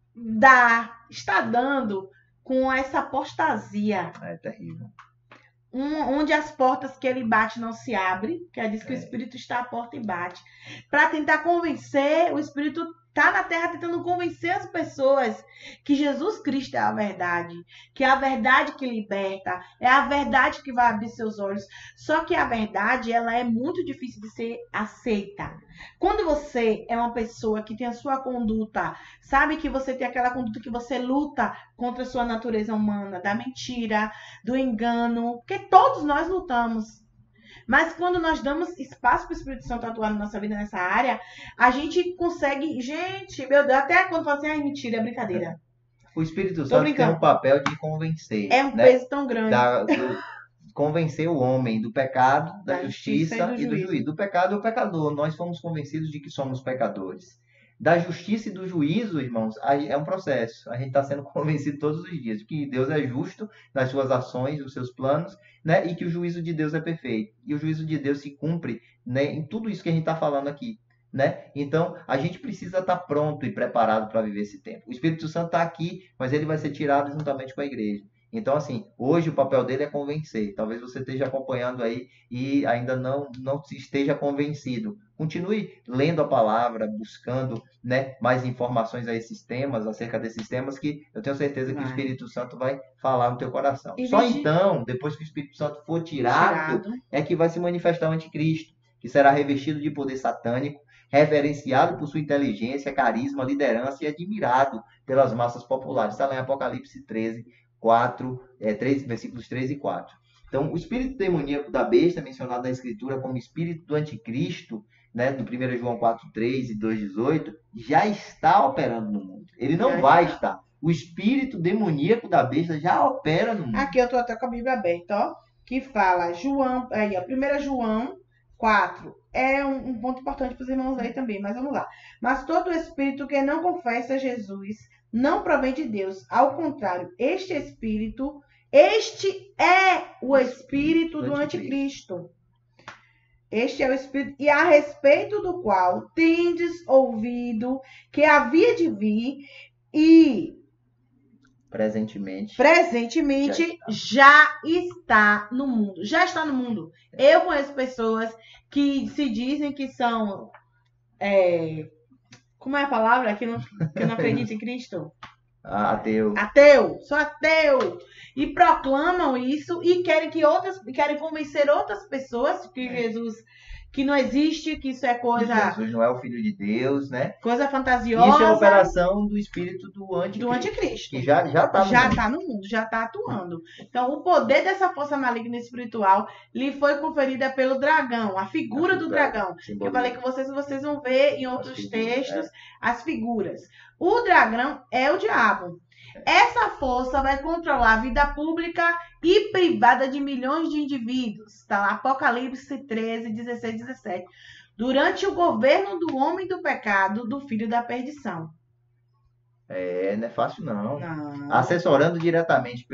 está dando com essa apostasia. É terrível. Onde as portas que ele bate não se abrem, que diz que o Espírito está à porta e bate, para tentar convencer, o Espírito está na terra tentando convencer as pessoas que Jesus Cristo é a verdade, que é a verdade que liberta, é a verdade que vai abrir seus olhos. Só que a verdade, ela é muito difícil de ser aceita. Quando você é uma pessoa que tem a sua conduta, sabe que você tem aquela conduta que você luta contra a sua natureza humana, da mentira, do engano, porque todos nós lutamos. Mas quando nós damos espaço para o Espírito Santo atuar na nossa vida nessa área, a gente consegue. Gente, meu Deus, até quando fala assim, ai, mentira, é brincadeira. O Espírito Santo tem um papel de convencer. É um peso tão grande. Convencer o homem do pecado, da justiça e do juízo. Do pecado é o pecador. Nós fomos convencidos de que somos pecadores. Da justiça e do juízo, irmãos, é um processo. A gente está sendo convencido todos os dias de que Deus é justo nas suas ações, nos seus planos, né? E que o juízo de Deus é perfeito. E o juízo de Deus se cumpre, né, em tudo isso que a gente está falando aqui. Né? Então, a gente precisa estar pronto e preparado para viver esse tempo. O Espírito Santo está aqui, mas ele vai ser tirado juntamente com a igreja. Então, assim, hoje o papel dele é convencer. Talvez você esteja acompanhando aí e ainda não esteja convencido. Continue lendo a palavra, buscando, né, mais informações a esses temas, acerca desses temas, que eu tenho certeza que o Espírito Santo vai falar no teu coração. Só então, depois que o Espírito Santo for tirado, é que vai se manifestar o anticristo, que será revestido de poder satânico, reverenciado por sua inteligência, carisma, liderança e admirado pelas massas populares. Está lá em Apocalipse 13, 3, versículos 3 e 4. Então, o espírito demoníaco da besta, mencionado na Escritura como espírito do anticristo, né, do 1 João 4, 3 e 2, 18, já está operando no mundo. Ele não vai estar. O espírito demoníaco da besta já opera no mundo. Aqui eu estou até com a Bíblia aberta, ó, que fala, João, aí, ó, 1 João 4. É um ponto importante para os irmãos aí também, mas vamos lá. Mas todo espírito que não confessa Jesus não provém de Deus. Ao contrário, este é o espírito do anticristo. Este é o espírito, e a respeito do qual tendes ouvido que havia de vir e presentemente já está no mundo. Já está no mundo. Eu conheço pessoas que se dizem que são... como é a palavra? Que não acredita em Cristo? Ateu. Sou ateu. E proclamam isso e querem convencer outras pessoas que Jesus... que não existe, que isso é coisa... Jesus não é o Filho de Deus, né? Coisa fantasiosa. Isso é a operação do espírito do anticristo. Que já está no mundo, já está atuando. Então, o poder dessa força maligna espiritual lhe foi conferida pelo dragão, a figura do dragão. Eu falei que vocês vão ver em outros textos as figuras. O dragão é o diabo. Essa força vai controlar a vida pública e privada de milhões de indivíduos. Está lá, Apocalipse 13, 16, 17. Durante o governo do homem do pecado, do filho da perdição. Não é fácil não. Assessorado diretamente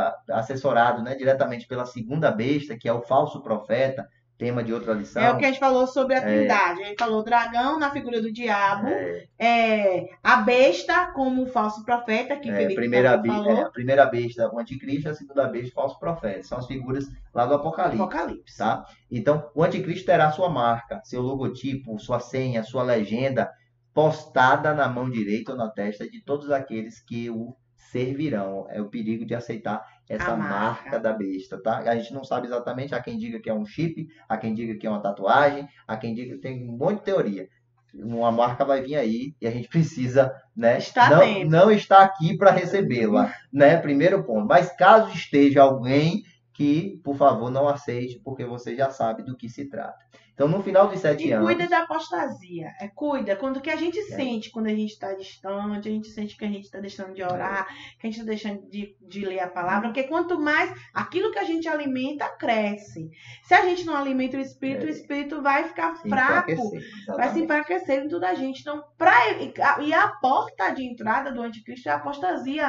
pela segunda besta, que é o falso profeta, tema de outra lição. É o que a gente falou sobre a trindade. A gente falou dragão na figura do diabo, a besta como o falso profeta, que Felipe falou. A primeira besta, o anticristo, a segunda besta, o falso profeta. São as figuras lá do Apocalipse. Tá? Então, o anticristo terá sua marca, seu logotipo, sua senha, sua legenda postada na mão direita ou na testa de todos aqueles que o servirão. É o perigo de aceitar essa marca da besta, tá? A gente não sabe exatamente, há quem diga que é um chip, há quem diga que é uma tatuagem, há quem diga que tem um monte de teoria. Uma marca vai vir aí e a gente precisa, né, não estar aqui para recebê-la, né? Primeiro ponto. Mas caso esteja alguém, que, por favor, não aceite, porque você já sabe do que se trata. Então, no final dos 7 anos... E cuida da apostasia. Cuida. Quando que a gente sente, quando a gente está distante, a gente sente que a gente está deixando de orar, que a gente está deixando de ler a palavra, porque quanto mais aquilo que a gente alimenta, cresce. Se a gente não alimenta o espírito vai ficar fraco, vai se enfraquecer em toda a gente. Então, e a porta de entrada do anticristo é a apostasia.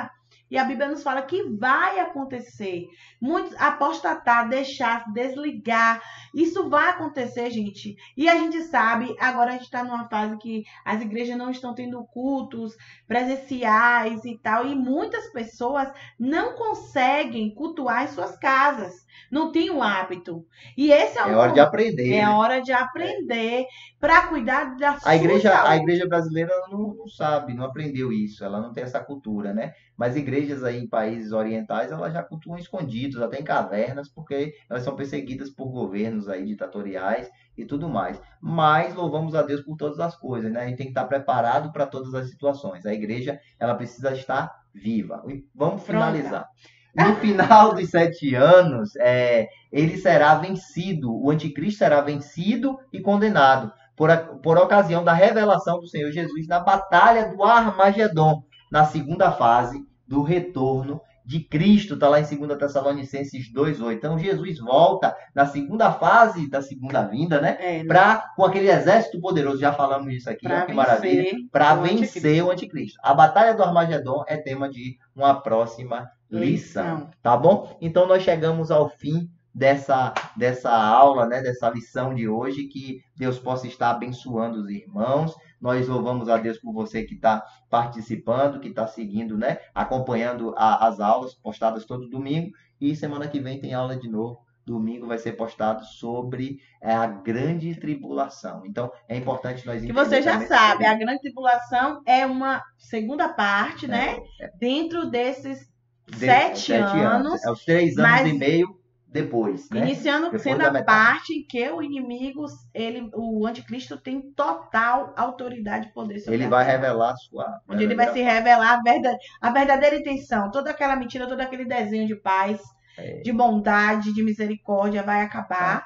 E a Bíblia nos fala que vai acontecer. Muitos apostatar, deixar, desligar. Isso vai acontecer, gente. E a gente sabe, agora a gente está numa fase que as igrejas não estão tendo cultos presenciais e tal. E muitas pessoas não conseguem cultuar em suas casas. Não tem o hábito. E esse é É hora de aprender, é né? hora de aprender para cuidar da A sua igreja, a saúde. igreja brasileira ela não sabe, não aprendeu isso, ela não tem essa cultura, né? Mas igrejas aí em países orientais, elas já cultuam escondidos, até em cavernas, porque elas são perseguidas por governos aí ditatoriais e tudo mais. Mas louvamos a Deus por todas as coisas, né? A gente tem que estar preparado para todas as situações. A igreja, ela precisa estar viva. E vamos Pronta. finalizar. No final dos 7 anos, ele será vencido, o anticristo será vencido e condenado por ocasião da revelação do Senhor Jesus na batalha do Armagedon, na segunda fase do retorno de Cristo, está lá em 2 Tessalonicenses 2:8. Então Jesus volta na segunda fase da segunda vinda, né? Com aquele exército poderoso, já falamos disso aqui, ó, que maravilha, para vencer o anticristo. A batalha do Armagedon é tema de uma próxima lição, tá bom? Então nós chegamos ao fim dessa aula, né, dessa lição de hoje, que Deus possa estar abençoando os irmãos. Nós louvamos a Deus por você que está participando, que está seguindo, né, acompanhando as aulas postadas todo domingo. E semana que vem tem aula de novo. Domingo vai ser postado sobre a grande tribulação. Então, é importante nós Que entendermos. você já sabe, a grande tribulação é uma segunda parte, né? Dentro desses 7 anos. É os 3 anos e meio depois, né? Iniciando Depois sendo da a metade. parte em que o inimigo, o anticristo tem total autoridade e poder sobre Ele a vai terra. revelar sua Onde ele vai se revelar a verdadeira intenção. Toda aquela mentira, todo aquele desenho de paz, de bondade, de misericórdia vai acabar.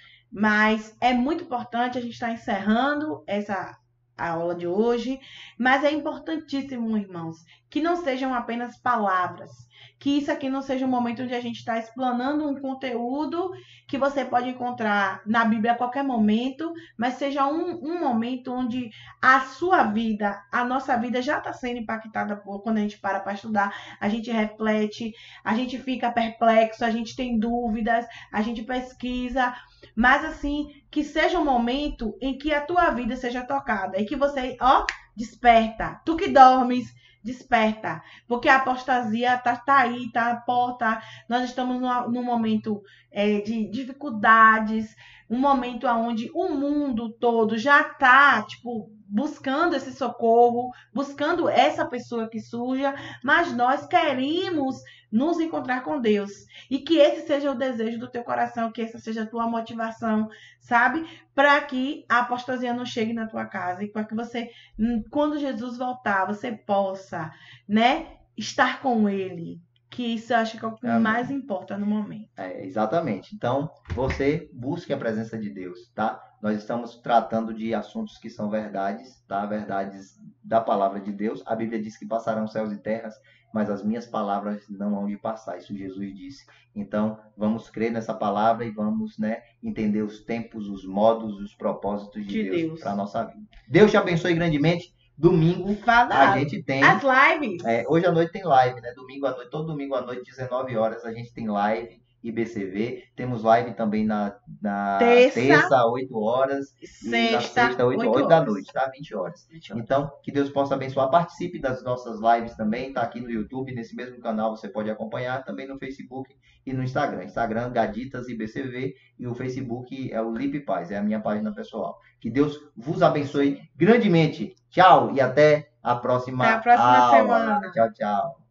Mas é muito importante, a gente está encerrando essa aula de hoje, mas é importantíssimo, irmãos, que não sejam apenas palavras, que isso aqui não seja um momento onde a gente está explanando um conteúdo que você pode encontrar na Bíblia a qualquer momento, mas seja um momento onde a sua vida, a nossa vida já está sendo impactada por quando a gente para estudar, a gente reflete, a gente fica perplexo, a gente tem dúvidas, a gente pesquisa, mas assim, que seja um momento em que a tua vida seja tocada e que você, desperta. Tu que dormes, desperta. Porque a apostasia tá aí, tá à porta. Nós estamos num momento de dificuldades, um momento onde o mundo todo já está, buscando esse socorro, buscando essa pessoa que surja, mas nós queremos nos encontrar com Deus. E que esse seja o desejo do teu coração, que essa seja a tua motivação, sabe? Para que a apostasia não chegue na tua casa e para que você, quando Jesus voltar, você possa, né, estar com ele. Que isso eu acho que é o que mais importa no momento. Exatamente. Então, você busque a presença de Deus, tá? Nós estamos tratando de assuntos que são verdades, tá? Verdades da palavra de Deus. A Bíblia diz que passarão céus e terras, mas as minhas palavras não hão de passar. Isso Jesus disse. Então, vamos crer nessa palavra e vamos, né, entender os tempos, os modos, os propósitos de Deus para a nossa vida. Deus te abençoe grandemente. Domingo a gente tem as lives. Hoje à noite tem live, né? Domingo à noite, todo domingo à noite, 19 horas, a gente tem live IBCV. Temos live também na terça, 8 horas. Sexta, e na sexta, 8 da noite, tá? 20 horas. Então, que Deus possa abençoar. Participe das nossas lives também, tá aqui no YouTube, nesse mesmo canal você pode acompanhar, também no Facebook e no Instagram. Instagram, Gaditas IBCV, e o Facebook é o Lipe Paz, é a minha página pessoal. Que Deus vos abençoe grandemente. Tchau e até a próxima semana. Tchau, tchau.